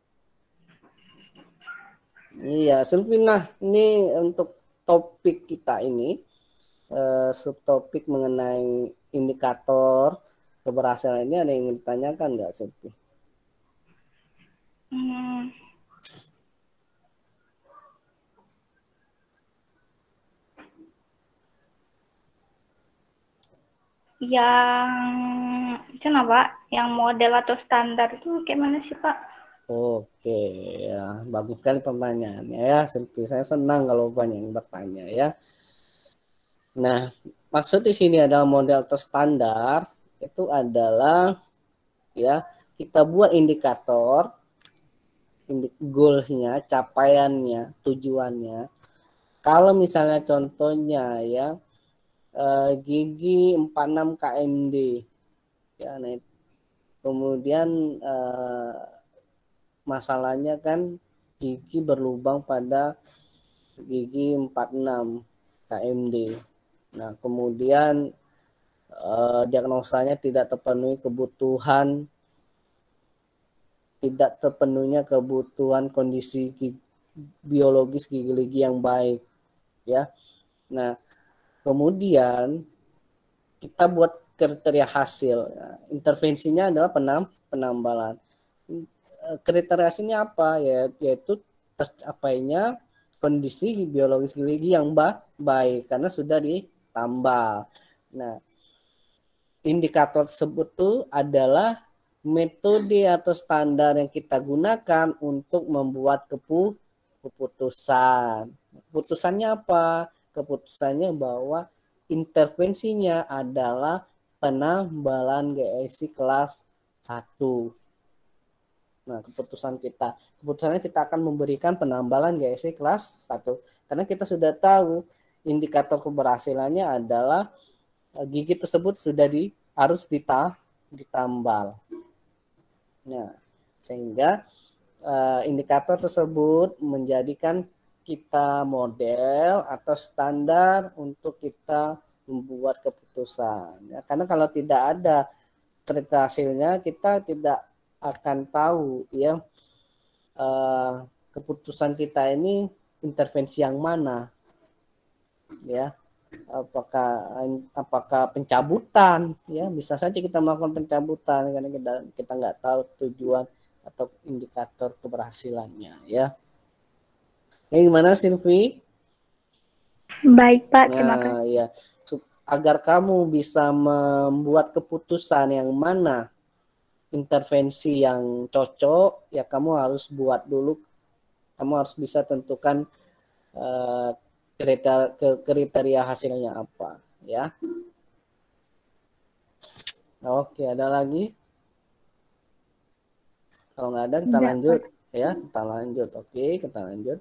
Iya, Silvi, nah ini untuk topik kita ini, subtopik mengenai indikator keberhasilan ini, ada yang ingin ditanyakan nggak Silvi? Yang itu Pak, yang model atau standar itu gimana sih Pak? Oke, ya bagus sekali pertanyaannya ya, Silvi. Saya senang kalau banyak yang bertanya ya. Nah, maksud di sini adalah model atau standar itu adalah ya kita buat indikator, goalsnya, capaiannya, tujuannya. Kalau misalnya contohnya ya gigi 46 KMD ya, nah, kemudian masalahnya kan gigi berlubang pada gigi 46 KMD. Nah, kemudian diagnosanya tidak terpenuhnya kebutuhan kondisi biologis gigi yang baik ya. Nah, kemudian kita buat kriteria hasil. Nah, intervensinya adalah penambalan. Kriteria hasilnya apa? Yaitu tercapainya kondisi biologis gigi yang baik karena sudah ditambal. Nah, indikator tersebut itu adalah metode atau standar yang kita gunakan untuk membuat keputusan. Keputusannya apa? Keputusannya bahwa intervensinya adalah penambalan GSI kelas 1. Nah, keputusannya kita akan memberikan penambalan GSI kelas 1. Karena kita sudah tahu indikator keberhasilannya adalah gigi tersebut sudah harus ditambal. Nah, sehingga indikator tersebut menjadikan kita model atau standar untuk kita membuat keputusan. Ya, karena kalau tidak ada kriteria hasilnya, kita tidak akan tahu ya keputusan kita ini intervensi yang mana, ya. Apakah pencabutan, ya bisa saja kita melakukan pencabutan karena kita nggak tahu tujuan atau indikator keberhasilannya, ya. Gimana Silvi? Baik Pak, terima kasih. Nah, ya, agar kamu bisa membuat keputusan yang mana intervensi yang cocok, ya kamu harus buat dulu, kamu harus bisa tentukan kriteria hasilnya apa, ya. Oke, ada lagi? Kalau nggak ada, kita lanjut, ya. Kita lanjut, oke, kita lanjut.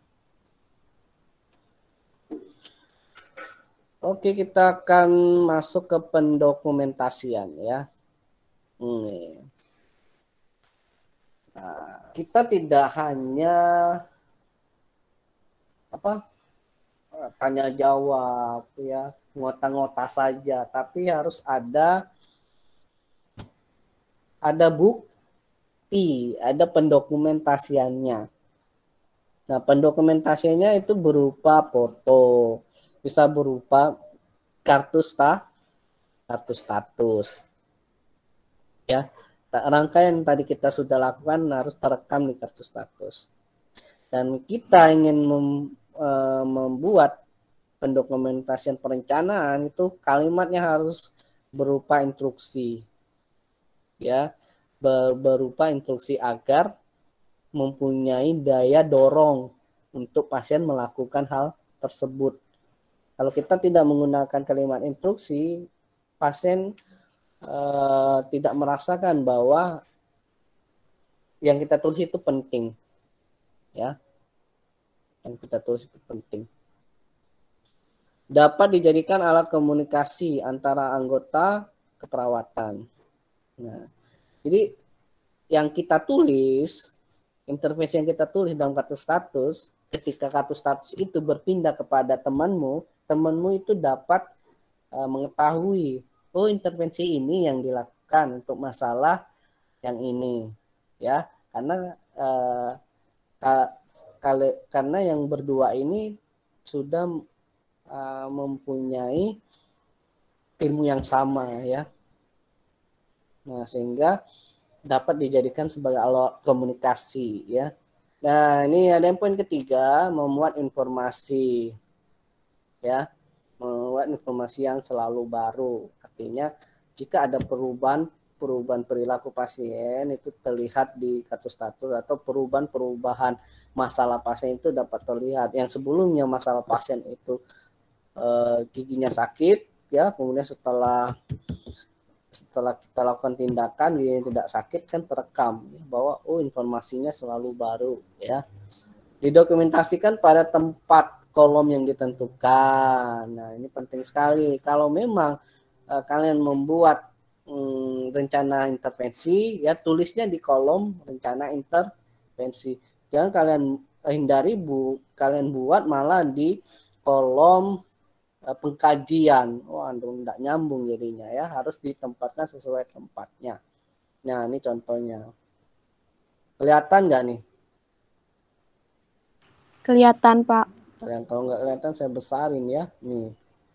Oke, kita akan masuk ke pendokumentasian, ya. Nah, kita tidak hanya tanya jawab, ya, ngota-ngota saja, tapi harus ada bukti, ada pendokumentasiannya. Nah, pendokumentasiannya itu berupa foto, bisa berupa kartu status. Ya, rangkaian tadi kita sudah lakukan harus terekam di kartu status. Dan kita ingin membuat pendokumentasian perencanaan itu kalimatnya harus berupa instruksi. Ya, berupa instruksi agar mempunyai daya dorong untuk pasien melakukan hal tersebut. Kalau kita tidak menggunakan kalimat instruksi, pasien tidak merasakan bahwa yang kita tulis itu penting, ya. Yang kita tulis itu penting. Dapat dijadikan alat komunikasi antara anggota keperawatan. Nah, jadi yang kita tulis, intervensi yang kita tulis dalam kartu status, ketika kartu status itu berpindah kepada temanmu itu dapat mengetahui oh intervensi ini yang dilakukan untuk masalah yang ini, ya, karena karena yang berdua ini sudah mempunyai ilmu yang sama, ya. Nah, sehingga dapat dijadikan sebagai alat komunikasi, ya. Nah, ini ada yang poin ketiga, memuat informasi, ya, memuat informasi yang selalu baru. Artinya jika ada perubahan perilaku pasien itu terlihat di kartu status, atau perubahan masalah pasien itu dapat terlihat. Yang sebelumnya masalah pasien itu giginya sakit, ya, kemudian setelah kita lakukan tindakan dia tidak sakit, kan terekam bahwa oh informasinya selalu baru, ya. Didokumentasikan pada tempat kolom yang ditentukan. Nah, ini penting sekali. Kalau memang kalian membuat rencana intervensi, ya, tulisnya di kolom rencana intervensi. Jangan kalian hindari kalian buat malah di kolom pengkajian. Wah, enggak nyambung jadinya, ya. Harus ditempatkan sesuai tempatnya. Nah, ini contohnya. Kelihatan nggak nih? Kelihatan, Pak. Kalau nggak kelihatan saya besarin, ya. Nih.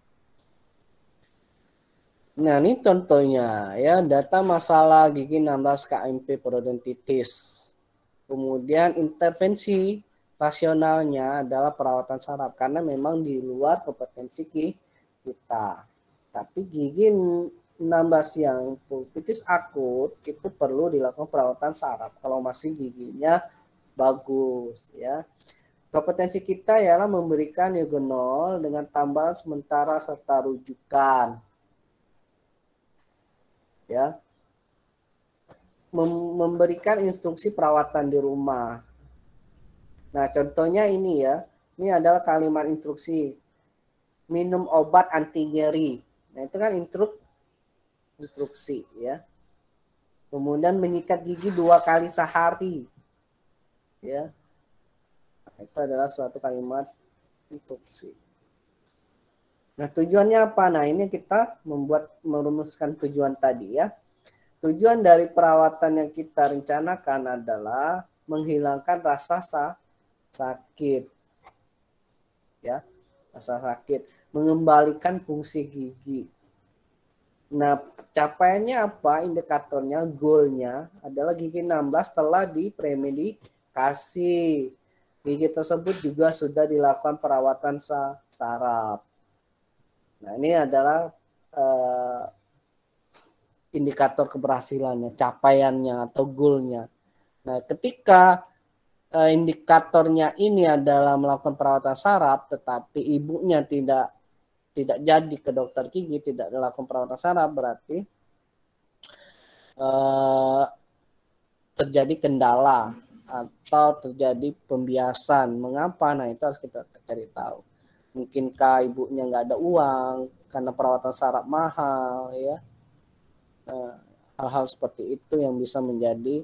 Nah, ini contohnya, ya, data masalah gigi 16 KMP parodontitis. Kemudian intervensi rasionalnya adalah perawatan saraf, karena memang di luar kompetensi kita. Tapi gigi 16 yang pulpitis akut itu perlu dilakukan perawatan saraf kalau masih giginya bagus, ya. Kompetensi kita ialah memberikan eugenol dengan tambahan sementara serta rujukan, ya. Memberikan instruksi perawatan di rumah. Nah, contohnya ini, ya. Ini adalah kalimat instruksi. Minum obat anti nyeri. Nah, itu kan instruksi, ya. Kemudian menyikat gigi 2 kali sehari. Ya. Itu adalah suatu kalimat instruksi. Nah, tujuannya apa? Nah, ini kita merumuskan tujuan tadi, ya. Tujuan dari perawatan yang kita rencanakan adalah menghilangkan rasa sakit, ya, rasa sakit, mengembalikan fungsi gigi. Nah, capaiannya apa? Indikatornya, goalnya adalah gigi 16 telah dipremedikasi. Gigi tersebut juga sudah dilakukan perawatan saraf. Nah, ini adalah indikator keberhasilannya, capaiannya atau goalnya. Nah, ketika indikatornya ini adalah melakukan perawatan saraf, tetapi ibunya tidak jadi ke dokter gigi, tidak melakukan perawatan saraf, berarti terjadi kendala atau terjadi pembiasan. Mengapa? Nah, itu harus kita cari tahu. Mungkinkah ibunya nggak ada uang karena perawatan saraf mahal, ya. Hal-hal seperti itu yang bisa menjadi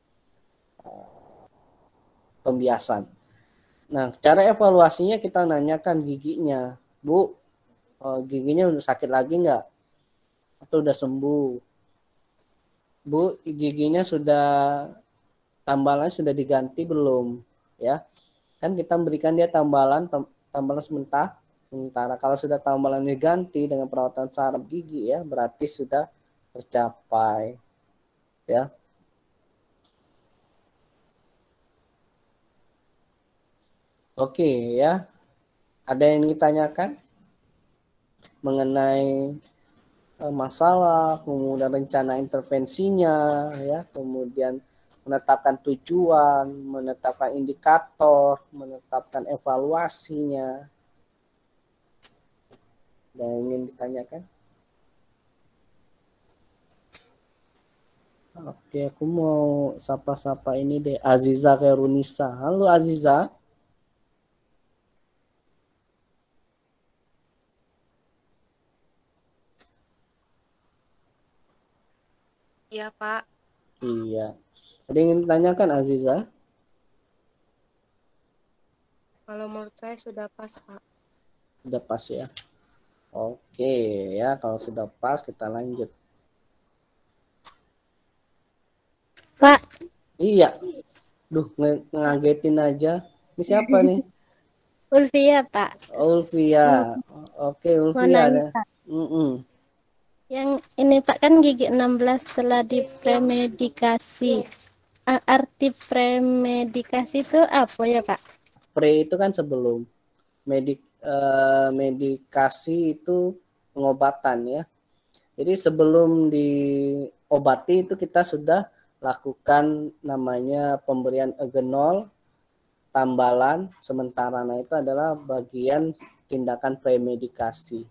pembiasan. Nah, cara evaluasinya kita nanyakan giginya, Bu, giginya udah sakit lagi nggak? Atau udah sembuh? Bu, giginya tambalannya sudah diganti belum? Ya, kan kita berikan dia tambalan sementara. Kalau sudah tambalan diganti dengan perawatan saraf gigi, ya, berarti sudah tercapai, ya. Oke, ya. Ada yang ditanyakan mengenai masalah, kemudian rencana intervensinya, ya, kemudian menetapkan tujuan, menetapkan indikator, menetapkan evaluasinya. Ada yang ingin ditanyakan? Oke, aku mau sapa-sapa ini deh, Aziza Khairunisa. Halo Aziza. Iya, Pak. Iya. Ada yang ingin ditanyakan, Aziza? Kalau menurut saya sudah pas, Pak. Sudah pas, ya. Oke ya, kalau sudah pas kita lanjut. Pak. Iya. Duh, ngagetin aja. Ini siapa nih? Ulfia, Pak. Ulfia. Oke, Mau Ulfia. nanya, Pak. Yang ini Pak, kan gigi 16 telah dipremedikasi. Arti premedikasi itu apa ya, Pak? Pre itu kan sebelum. Medikasi itu pengobatan ya. Jadi sebelum diobati itu kita sudah lakukan namanya pemberian eugenol, tambalan sementara. Nah, itu adalah bagian tindakan premedikasi.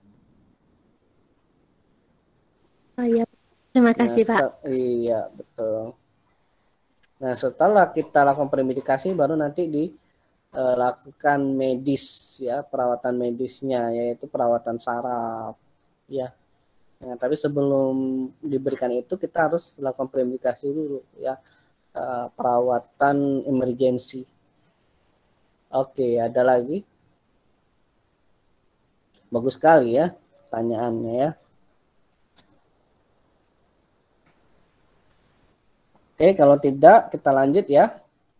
Oh iya, terima kasih Pak. Iya, betul. Nah, setelah kita lakukan premedikasi baru nanti dilakukan medis ya, perawatan medisnya yaitu perawatan saraf ya. Nah, tapi sebelum diberikan itu kita harus lakukan premedikasi dulu ya, perawatan emergensi. Oke, ada lagi? Bagus sekali ya pertanyaannya ya. Oke, kalau tidak kita lanjut ya.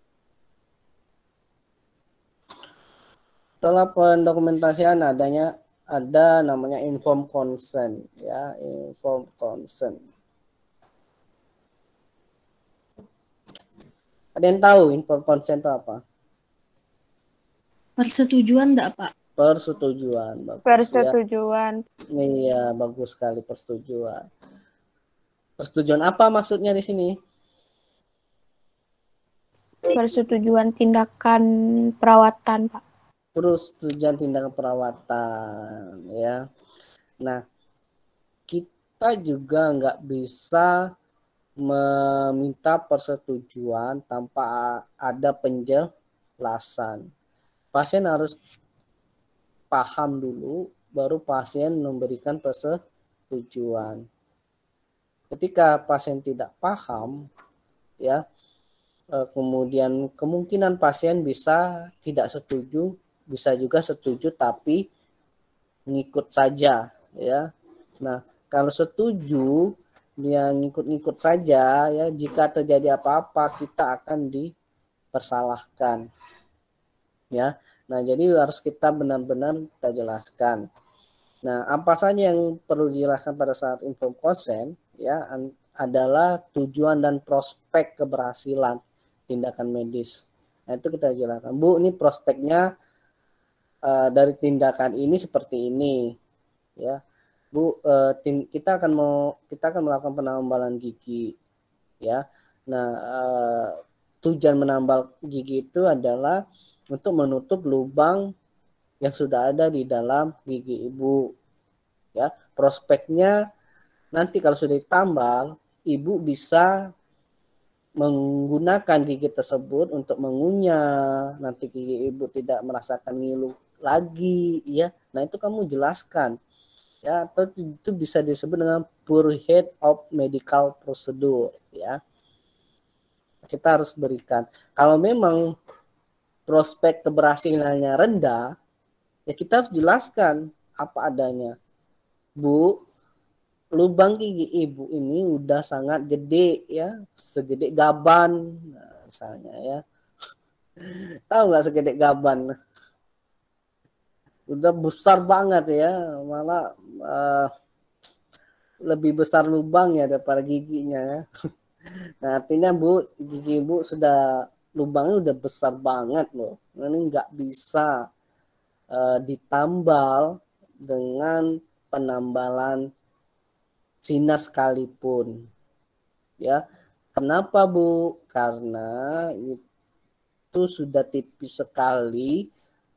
Setelah pendokumentasian ada namanya informed consent ya, informed consent. Ada yang tahu informed consent itu apa? Persetujuan enggak, Pak? Persetujuan. Bagus, persetujuan. Ya. Iya, bagus sekali persetujuan. Persetujuan apa maksudnya di sini? Persetujuan tindakan perawatan, Pak. Persetujuan tindakan perawatan ya. Nah, kita juga nggak bisa meminta persetujuan tanpa ada penjelasan. Pasien harus paham dulu, baru pasien memberikan persetujuan. Ketika pasien tidak paham, ya, kemudian kemungkinan pasien bisa tidak setuju, bisa juga setuju tapi ngikut saja, ya. Nah, kalau setuju dia ngikut-ngikut saja, ya, jika terjadi apa-apa kita akan dipersalahkan, ya. Nah, jadi harus kita benar-benar kita jelaskan. Nah, apa saja yang perlu dijelaskan pada saat informed consent ya adalah tujuan dan prospek keberhasilan tindakan medis. Nah, itu kita jelaskan. Bu, ini prospeknya dari tindakan ini seperti ini, ya. Bu, kita akan melakukan penambalan gigi, ya. Nah, tujuan menambal gigi itu adalah untuk menutup lubang yang sudah ada di dalam gigi ibu, ya. Prospeknya nanti kalau sudah ditambal, ibu bisa menggunakan gigi tersebut untuk mengunyah, nanti gigi ibu tidak merasakan ngilu lagi, ya. Nah, itu kamu jelaskan, ya, atau itu bisa disebut dengan per head of medical procedure, ya. Kita harus berikan. Kalau memang prospek keberhasilannya rendah, ya kita harus jelaskan apa adanya. Bu, lubang gigi ibu ini udah sangat gede, ya, segede gaban, nah, misalnya, ya. Tahu nggak segede gaban? Udah besar banget ya, malah lebih besar lubangnya daripada giginya, ya. Nah, artinya Bu, gigi ibu sudah lubangnya udah besar banget loh. Ini nggak bisa ditambal dengan penambalan sinus sekalipun, ya. Kenapa Bu? Karena itu sudah tipis sekali,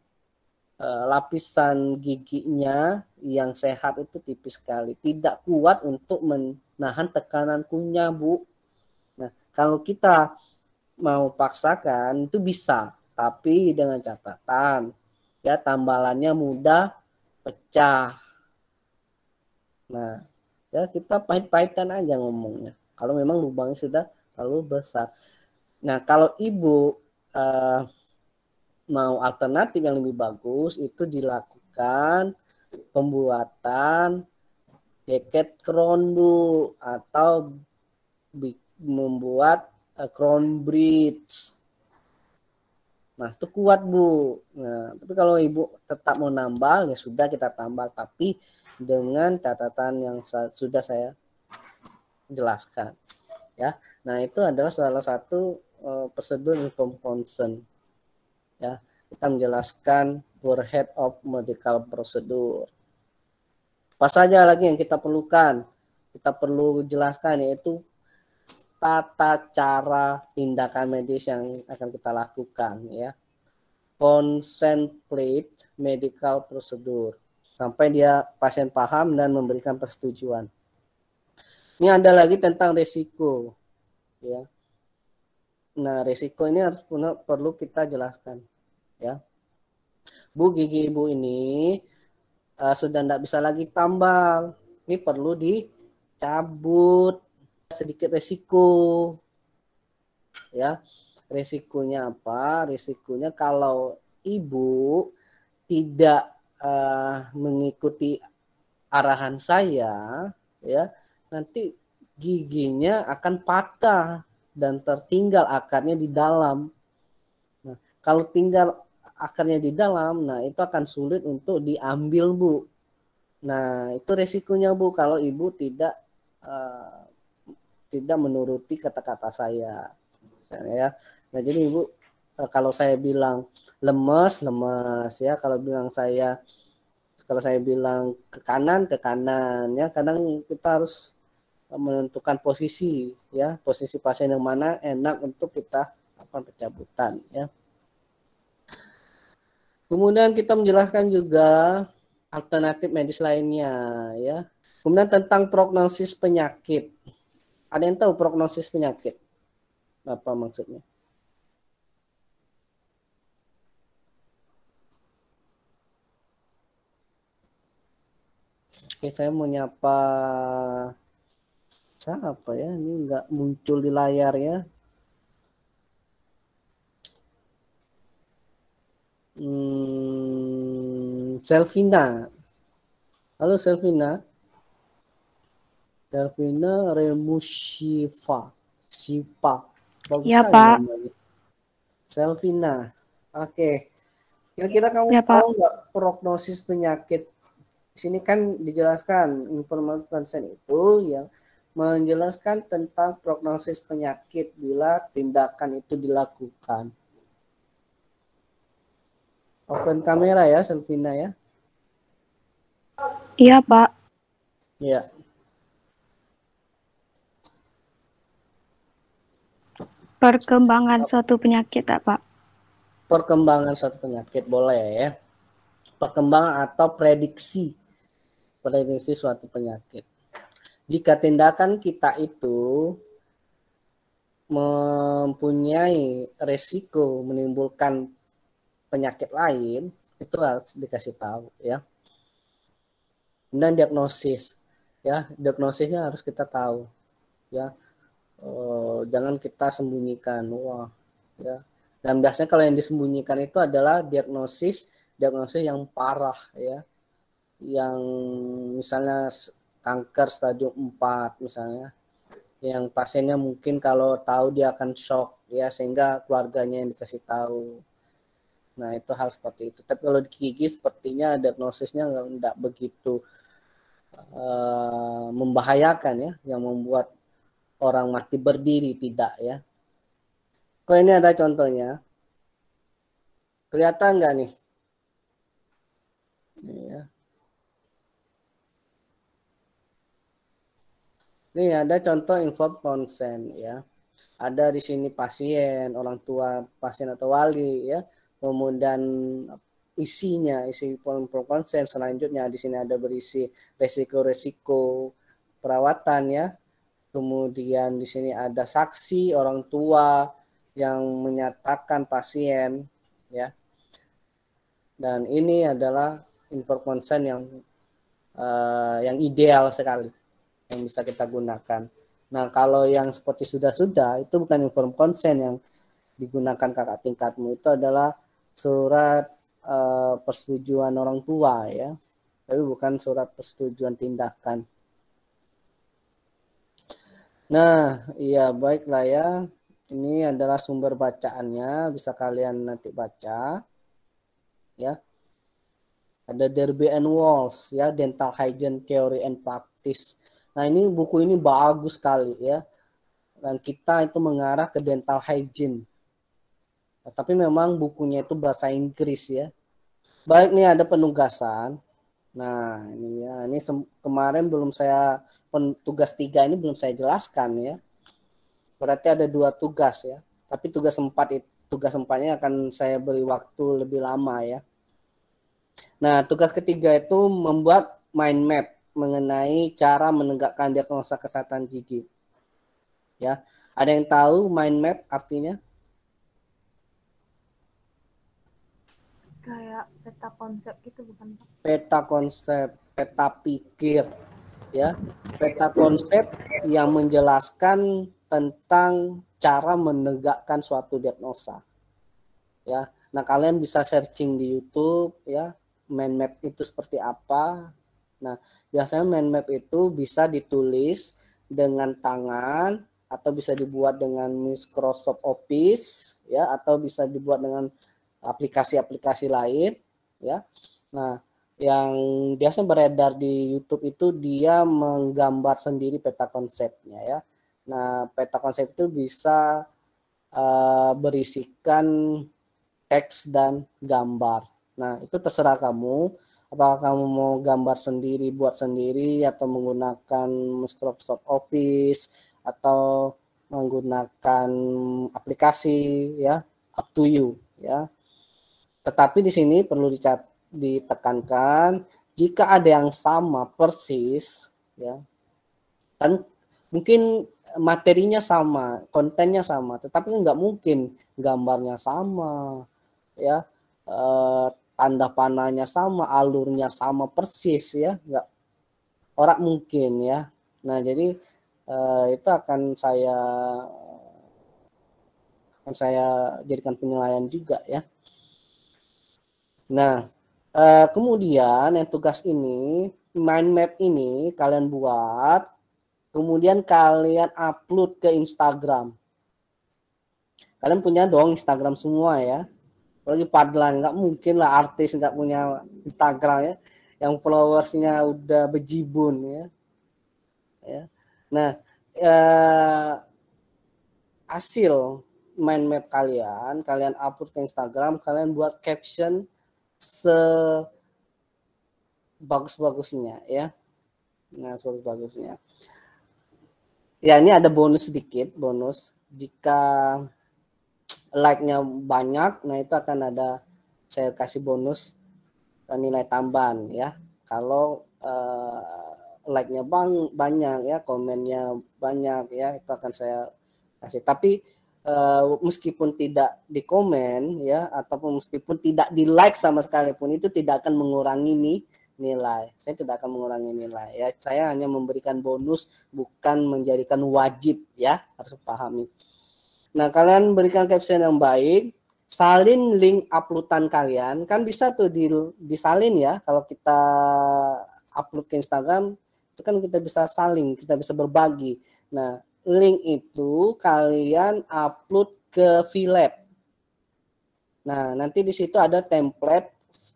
lapisan giginya yang sehat itu tipis sekali, tidak kuat untuk menahan tekanan kunyah, Bu. Nah, kalau kita mau paksakan itu bisa, tapi dengan catatan, ya, tambalannya mudah pecah. Nah, ya, kita pahit-pahitan aja ngomongnya kalau memang lubangnya sudah terlalu besar. Nah, kalau ibu mau alternatif yang lebih bagus, itu dilakukan pembuatan jaket crown Bu, atau membuat crown bridge. Nah, itu kuat Bu. Nah, tapi kalau Ibu tetap mau nambal, ya sudah kita tambal, tapi dengan catatan yang sudah saya jelaskan. Ya, nah itu adalah salah satu prosedur informed consent. Ya, kita menjelaskan overhead of medical procedure. Apa saja lagi yang kita perlukan? Kita perlu jelaskan, yaitu tata cara tindakan medis yang akan kita lakukan, ya. Contemplate medical procedure, sampai dia pasien paham dan memberikan persetujuan. Ini ada lagi tentang risiko, ya. Nah, risiko ini harus perlu kita jelaskan, ya. Bu, gigi Ibu ini sudah tidak bisa lagi tambal. Ini perlu dicabut. Sedikit risiko, ya. Risikonya apa? Risikonya kalau Ibu tidak mengikuti arahan saya, ya, nanti giginya akan patah dan tertinggal akarnya di dalam. Nah, kalau tinggal akarnya di dalam, nah itu akan sulit untuk diambil Bu. Nah, itu resikonya Bu kalau Ibu tidak menuruti kata-kata saya, ya. Nah, jadi Ibu kalau saya bilang lemes ya. Kalau saya bilang ke kanan, ya. Kadang kita harus menentukan posisi, ya, posisi pasien yang mana enak untuk kita lakukan pencabutan, ya. Kemudian kita menjelaskan juga alternatif medis lainnya, ya. Kemudian tentang prognosis penyakit. Ada yang tahu prognosis penyakit? Apa maksudnya? Oke, saya mau nyapa siapa ya? Ini nggak muncul di layar, ya. Selvina. Halo Selvina. Selvina Remushifa. Bagus Ya, sekali Pak. namanya. Selvina. Oke. Kira-kira kamu Ya, Pak. tahu nggak prognosis penyakit? Di sini kan dijelaskan informasi consent itu yang menjelaskan tentang prognosis penyakit bila tindakan itu dilakukan. Open kamera ya, Selvina, ya. Iya, Pak. Ya. Perkembangan suatu penyakit, Pak. Perkembangan suatu penyakit boleh, ya. Perkembangan atau prediksi suatu penyakit. Jika tindakan kita itu mempunyai resiko menimbulkan penyakit lain, itu harus dikasih tahu, ya. Kemudian diagnosis, ya, diagnosisnya harus kita tahu, ya. Jangan kita sembunyikan, wah, ya. Dan biasanya kalau yang disembunyikan itu adalah diagnosis yang parah, ya, yang misalnya kanker stadium 4 misalnya, yang pasiennya mungkin kalau tahu dia akan shock, ya, sehingga keluarganya yang dikasih tahu. Nah, itu hal seperti itu. Tapi kalau di gigi sepertinya diagnosisnya nggak begitu membahayakan, ya, yang membuat orang mati berdiri, tidak, ya. Kok ini ada contohnya? Kelihatan nggak nih? Ini, ya. Ini ada contoh informed consent, ya. Ada di sini pasien, orang tua pasien atau wali, ya. Kemudian isi informed consent selanjutnya di sini ada berisi resiko-resiko perawatan, ya. Kemudian di sini ada saksi orang tua yang menyatakan pasien, ya. Dan ini adalah informed consent yang ideal sekali yang bisa kita gunakan. Nah, kalau yang seperti sudah itu bukan informed consent yang digunakan kakak tingkatmu, itu adalah surat persetujuan orang tua, ya. tapi bukan surat persetujuan tindakan. Nah, iya baiklah ya. Ini adalah sumber bacaannya, bisa kalian nanti baca. Ya. Ada Derby and Walls ya, Dental Hygiene Theory and Practice. Nah, ini buku ini bagus sekali ya. Dan kita itu mengarah ke dental hygiene. Nah, tapi memang bukunya itu bahasa Inggris ya. Baik, nih ada penugasan. Nah, ini ya, ini kemarin belum saya tugas 3 ini belum saya jelaskan ya. Berarti ada 2 tugas ya. Tapi tugas 4-nya akan saya beri waktu lebih lama ya. Nah, tugas ketiga itu membuat mind map mengenai cara menegakkan diagnosa kesehatan gigi. Ya, ada yang tahu mind map artinya? Kayak peta konsep gitu bukan Pak? Peta konsep, peta pikir, ya, peta konsep yang menjelaskan tentang cara menegakkan suatu diagnosa. Ya, nah kalian bisa searching di YouTube ya, mind map itu seperti apa. Nah, biasanya mind map itu bisa ditulis dengan tangan atau bisa dibuat dengan Microsoft Office ya, atau bisa dibuat dengan aplikasi-aplikasi lain ya. Nah, yang biasa beredar di YouTube itu dia menggambar sendiri peta konsepnya ya. Nah, peta konsep itu bisa berisikan teks dan gambar. Nah, itu terserah kamu. Apakah kamu mau gambar sendiri, buat sendiri, atau menggunakan Microsoft Office, atau menggunakan aplikasi, ya, up to you, ya. Tetapi di sini perlu ditekankan, jika ada yang sama persis, ya, kan mungkin materinya sama, kontennya sama, tetapi nggak mungkin gambarnya sama, ya, tanda panahnya sama, alurnya sama persis ya, nggak orang mungkin ya. Nah jadi itu akan saya jadikan penilaian juga ya. Nah kemudian yang tugas ini, mind map ini kalian buat, kemudian kalian upload ke Instagram. Kalian punya dong Instagram semua ya. Apalagi Padlan, nggak mungkin lah artis nggak punya Instagram ya, yang followersnya udah bejibun ya. Nah hasil mind map kalian upload ke Instagram, kalian buat caption sebagus-bagusnya ya. Nah sebagus-bagusnya. Ya ini ada bonus sedikit, bonus jika like-nya banyak, nah itu akan ada, saya kasih bonus nilai tambahan ya. Kalau like-nya banyak ya, komennya banyak ya, itu akan saya kasih. Tapi meskipun tidak di komen ya, ataupun meskipun tidak di like sama sekali pun, itu tidak akan mengurangi nilai. Saya tidak akan mengurangi nilai ya. Saya hanya memberikan bonus, bukan menjadikan wajib ya, harus pahami. Nah, kalian berikan caption yang baik, salin link uploadan kalian, kan bisa tuh disalin ya, kalau kita upload ke Instagram, itu kan kita bisa saling, kita bisa berbagi. Nah, link itu kalian upload ke VLab. Nah, nanti di situ ada template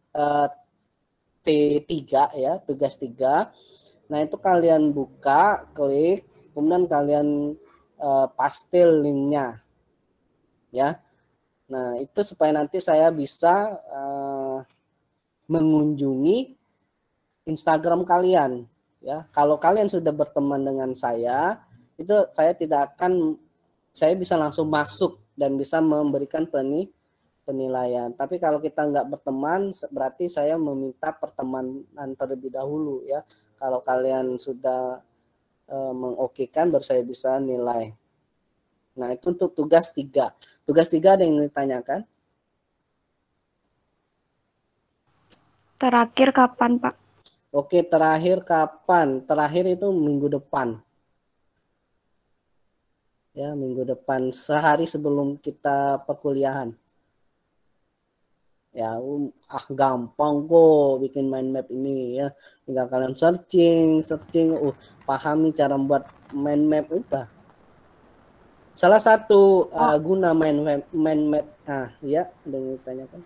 T3 ya, tugas 3. Nah, itu kalian buka, klik, kemudian kalian paste linknya. Ya, nah itu supaya nanti saya bisa mengunjungi Instagram kalian. Ya, kalau kalian sudah berteman dengan saya, itu saya bisa langsung masuk dan bisa memberikan penilaian. Tapi kalau kita nggak berteman, berarti saya meminta pertemanan terlebih dahulu ya. Kalau kalian sudah mengokekan, baru saya bisa nilai. Nah, itu untuk tugas 3. Tugas 3 ada yang ditanyakan? Terakhir kapan, Pak? Oke, terakhir kapan? Terakhir itu minggu depan. Ya, minggu depan, sehari sebelum kita perkuliahan. Ya, gampang kok bikin mind map ini ya. Tinggal kalian searching, pahami cara membuat mind map udah. Salah satu guna mind map, ya, ada yang ditanyakan.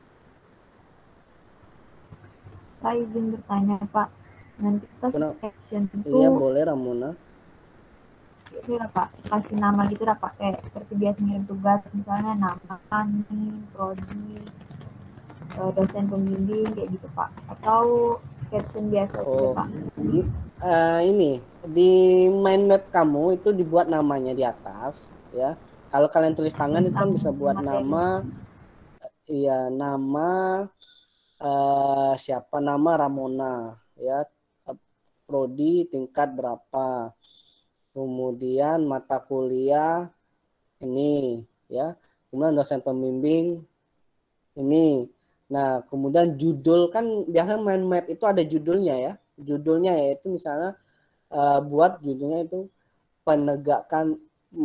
Saya izin bertanya Pak, nanti kita section itu Iya boleh Ramona. itu ya Pak, kasih nama gitu lah Pak, kayak seperti biasa ngirim tugas, misalnya nama nih, prodi, dosen pembimbing kayak gitu Pak, atau caption biasa aja Pak. Ini di mind map kamu itu dibuat namanya di atas ya. Kalau kalian tulis tangan itu kan bisa buat nama, iya nama siapa, nama Ramona ya, prodi tingkat berapa, kemudian mata kuliah ini ya, kemudian dosen pembimbing ini. Nah kemudian judul kan biasanya mind map itu ada judulnya ya, judulnya yaitu misalnya buat judulnya itu penegakan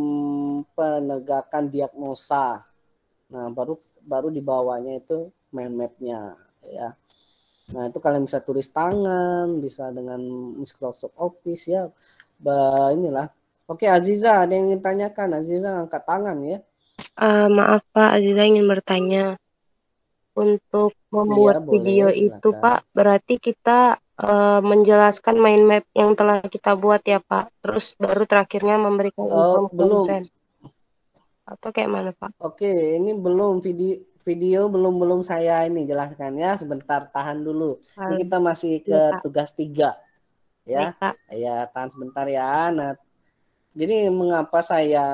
diagnosa. Nah baru di bawahnya itu mind mapnya ya. Nah itu kalian bisa tulis tangan, bisa dengan Microsoft Office ya. Inilah. Oke Aziza, ada yang ingin tanyakan? Aziza angkat tangan ya. Maaf Pak, Aziza ingin bertanya. Untuk membuat video itu Pak, berarti kita menjelaskan mind map yang telah kita buat ya Pak. Terus baru terakhirnya memberikan info konsen. Atau kayak mana Pak? Oke, ini belum video belum saya ini jelaskan ya. Sebentar, tahan dulu. Ini kita masih ke tugas 3 ya. Ya, tahan sebentar ya. Nah, jadi mengapa saya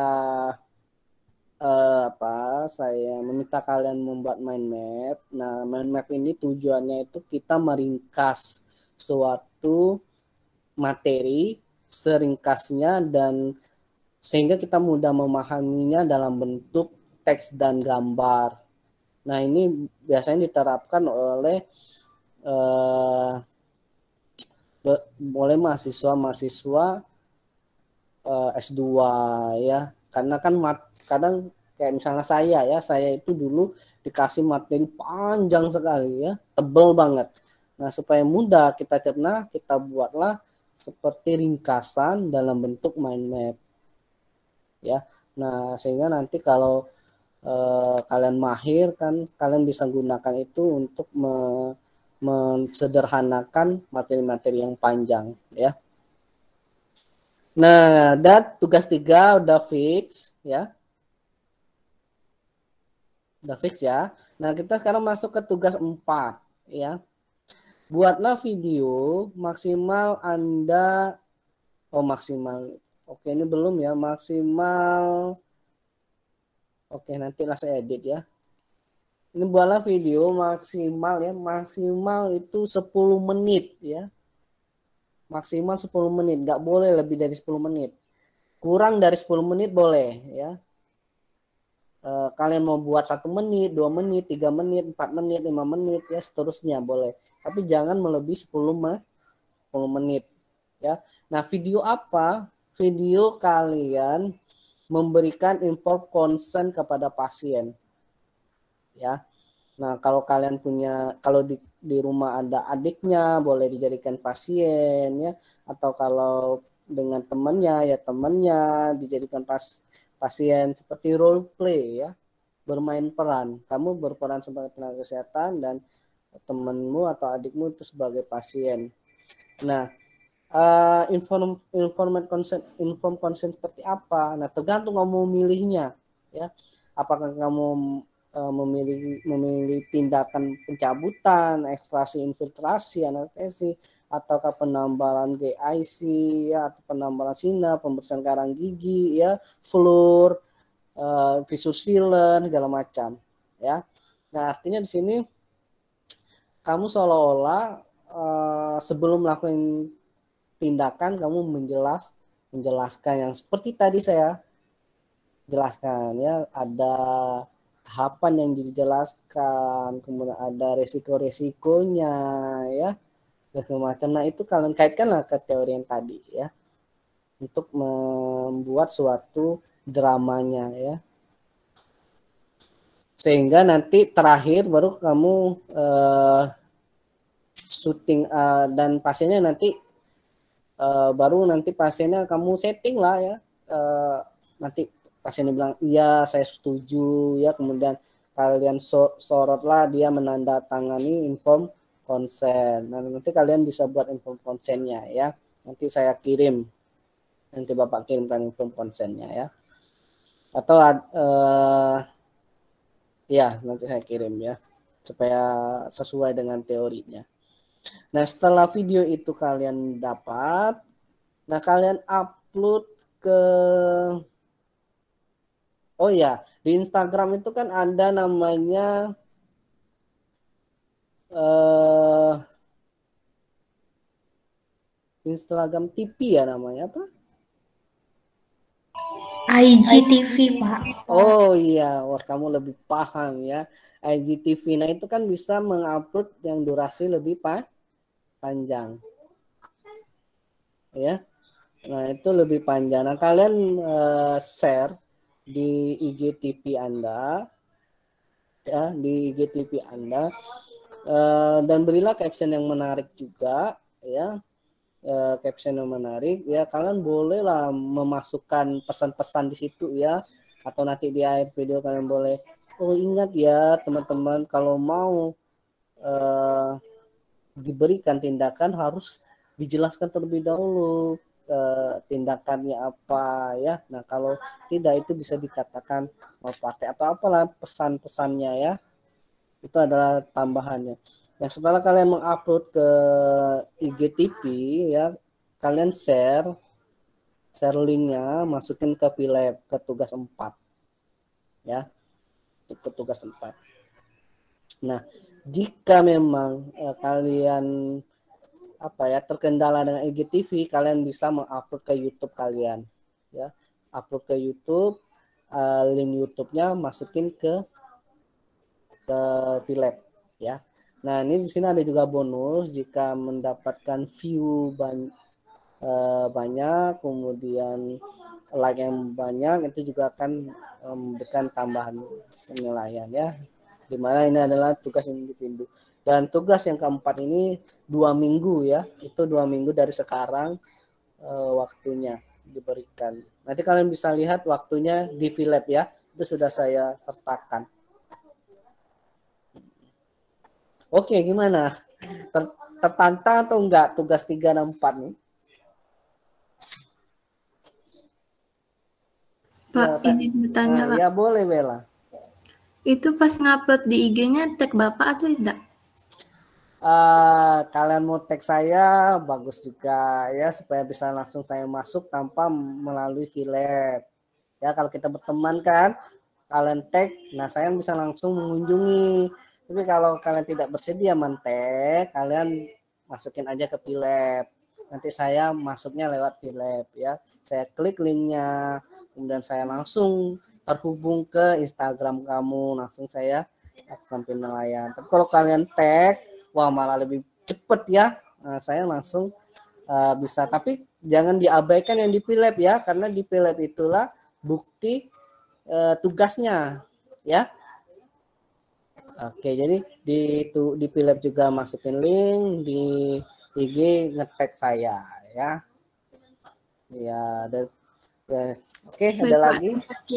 saya meminta kalian membuat mind map. Nah, mind map ini tujuannya itu kita meringkas suatu materi seringkasnya dan sehingga kita mudah memahaminya dalam bentuk teks dan gambar. Nah, ini biasanya diterapkan oleh mahasiswa S2 ya. Karena kan kadang kayak misalnya saya itu dulu dikasih materi panjang sekali ya, tebel banget. Nah, supaya mudah kita cerna, kita buatlah seperti ringkasan dalam bentuk mind map. Ya. Nah, sehingga nanti kalau kalian mahir kan kalian bisa gunakan itu untuk mensederhanakan materi-materi yang panjang ya. Nah, tugas 3 udah fix ya. Udah fix ya. Nah, kita sekarang masuk ke tugas 4 ya. Buatlah video maksimal Anda maksimal. Oke, ini belum ya, maksimal. Oke, nantilah saya edit ya. Ini buatlah video maksimal ya, maksimal itu 10 menit ya. Maksimal 10 menit, nggak boleh lebih dari 10 menit. Kurang dari 10 menit boleh ya. Kalian mau buat 1 menit, 2 menit, 3 menit, 4 menit, 5 menit ya seterusnya boleh. Tapi jangan melebihi 10 menit ya. Nah, video apa? Video kalian memberikan info konsen kepada pasien. Ya. Nah, kalau kalian kalau di rumah ada adiknya boleh dijadikan pasien ya, atau kalau dengan temannya dijadikan pasien seperti role play ya, bermain peran. Kamu berperan sebagai tenaga kesehatan dan temanmu atau adikmu itu sebagai pasien. Nah, inform consent seperti apa? Nah, tergantung kamu memilihnya ya. Apakah kamu memilih tindakan pencabutan, ekstraksi, infiltrasi, anestesi, ataukah penambalan GIC ya, atau penambalan sinar, pembersihan karang gigi ya, fluor, visur sealant, segala macam ya. Nah, artinya di sini kamu seolah-olah sebelum melakukan tindakan kamu menjelaskan yang seperti tadi saya jelaskan ya, ada tahapan yang dijelaskan, kemudian ada resiko-resikonya ya, dan semacam. Nah, itu kalian kaitkanlah ke teori yang tadi ya, untuk membuat suatu dramanya ya. Sehingga nanti terakhir baru kamu syuting dan pasiennya nanti baru nanti pasiennya kamu setting lah ya. Nanti pasiennya bilang iya saya setuju ya, kemudian kalian sorotlah dia menandatangani inform konsen. Nah, nanti kalian bisa buat inform konsennya ya. Nanti saya kirim, nanti Bapak kirimkan inform konsennya ya. Atau ya nanti saya kirim ya supaya sesuai dengan teorinya. Nah, setelah video itu kalian dapat, nah kalian upload ke, oh ya, di Instagram itu kan ada namanya Instagram TV ya namanya apa? IGTV, Pak. Oh iya, wah kamu lebih paham ya. IGTV, nah itu kan bisa mengupload yang durasi lebih panjang. Ya. Nah, itu lebih panjang. Nah, kalian share di IGTV Anda ya, di IGTV Anda dan berilah caption yang menarik juga ya. Caption yang menarik ya, kalian bolehlah memasukkan pesan-pesan di situ ya, atau nanti di akhir video kalian boleh, oh ingat ya teman-teman, kalau mau diberikan tindakan harus dijelaskan terlebih dahulu tindakannya apa ya. Nah kalau tidak itu bisa dikatakan malpraktek atau apalah pesan-pesannya ya, itu adalah tambahannya. Nah, setelah kalian mengupload ke IGTV ya, kalian share linknya, masukin ke Philep, ke tugas 4 ya, ke tugas 4. Nah, jika memang kalian terkendala dengan IGTV, kalian bisa mengupload ke YouTube kalian ya, upload ke YouTube, link YouTube-nya masukin ke Philep ya. Nah, ini di sini ada juga bonus jika mendapatkan view banyak, kemudian like yang banyak, itu juga akan memberikan tambahan penilaian ya. Dimana ini adalah tugas individu. Dan tugas yang keempat ini 2 minggu ya, itu 2 minggu dari sekarang waktunya diberikan. Nanti kalian bisa lihat waktunya di Philep ya, itu sudah saya sertakan. Oke, gimana? Tertantang atau enggak tugas 3 dan 4 nih? Pak, ya, izin bertanya, Pak. Ya boleh, Bella. Itu pas ngupload di IG-nya tag Bapak atau tidak? Kalian mau tag saya, bagus juga ya, supaya bisa langsung saya masuk tanpa melalui Philep. Ya, kalau kita berteman kan, kalian tag, nah saya bisa langsung mengunjungi. Tapi kalau kalian tidak bersedia men-tag, kalian masukin aja ke Philep. Nanti saya masuknya lewat Philep ya. Saya klik linknya, kemudian saya langsung terhubung ke Instagram kamu, langsung saya lakukan penilaian. Tapi kalau kalian tag, wah malah lebih cepet ya. Nah, saya langsung bisa. Tapi jangan diabaikan yang di Philep ya, karena di Philep itulah bukti tugasnya ya. Oke, jadi di Philep juga masukin link, di IG nge-tag saya ya. Ya, oke, ada lagi?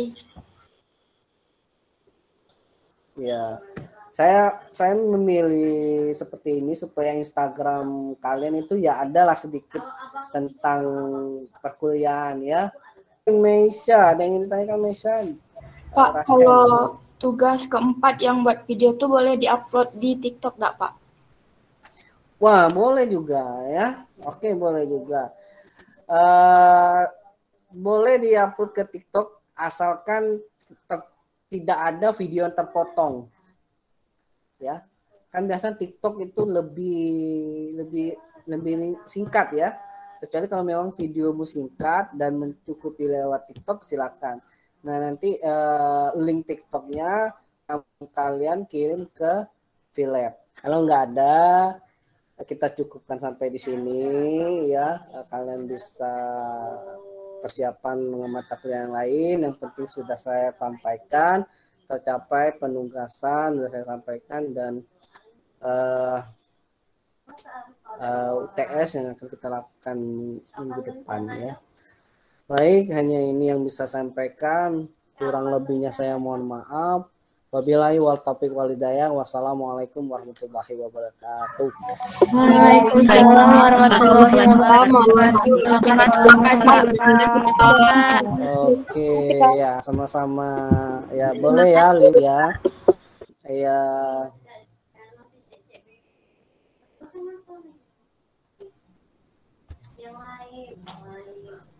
Ya. Saya memilih seperti ini supaya Instagram kalian itu ya adalah sedikit tentang perkuliahan ya. Meisha, ada yang ingin ditanyakan Meisha? Pak, kalau tugas keempat yang buat video tuh boleh diupload di TikTok nggak, Pak? Wah, boleh juga ya. Oke, boleh juga. Boleh diupload ke TikTok asalkan tidak ada video yang terpotong. Ya. Kan biasanya TikTok itu lebih singkat ya. Kecuali kalau memang videomu singkat dan mencukupi lewat TikTok, silakan. Nah, nanti link TikToknya kalian kirim ke Philep. Kalau nggak ada, kita cukupkan sampai di sini ya. Kalian bisa persiapan dengan mata kuliah yang lain. Yang penting sudah saya sampaikan. tercapai penugasan sudah saya sampaikan, dan UTS yang akan kita lakukan minggu depan ya. Baik, hanya ini yang bisa saya sampaikan. Kurang lebihnya saya mohon maaf. Wabillahi wal taufiq wal hidayah. Wassalamualaikum warahmatullahi wabarakatuh. Waalaikumsalam warahmatullahi wabarakatuh. Oke, ya sama-sama. Ya boleh ya, Liv ya. Ya. Yang lain.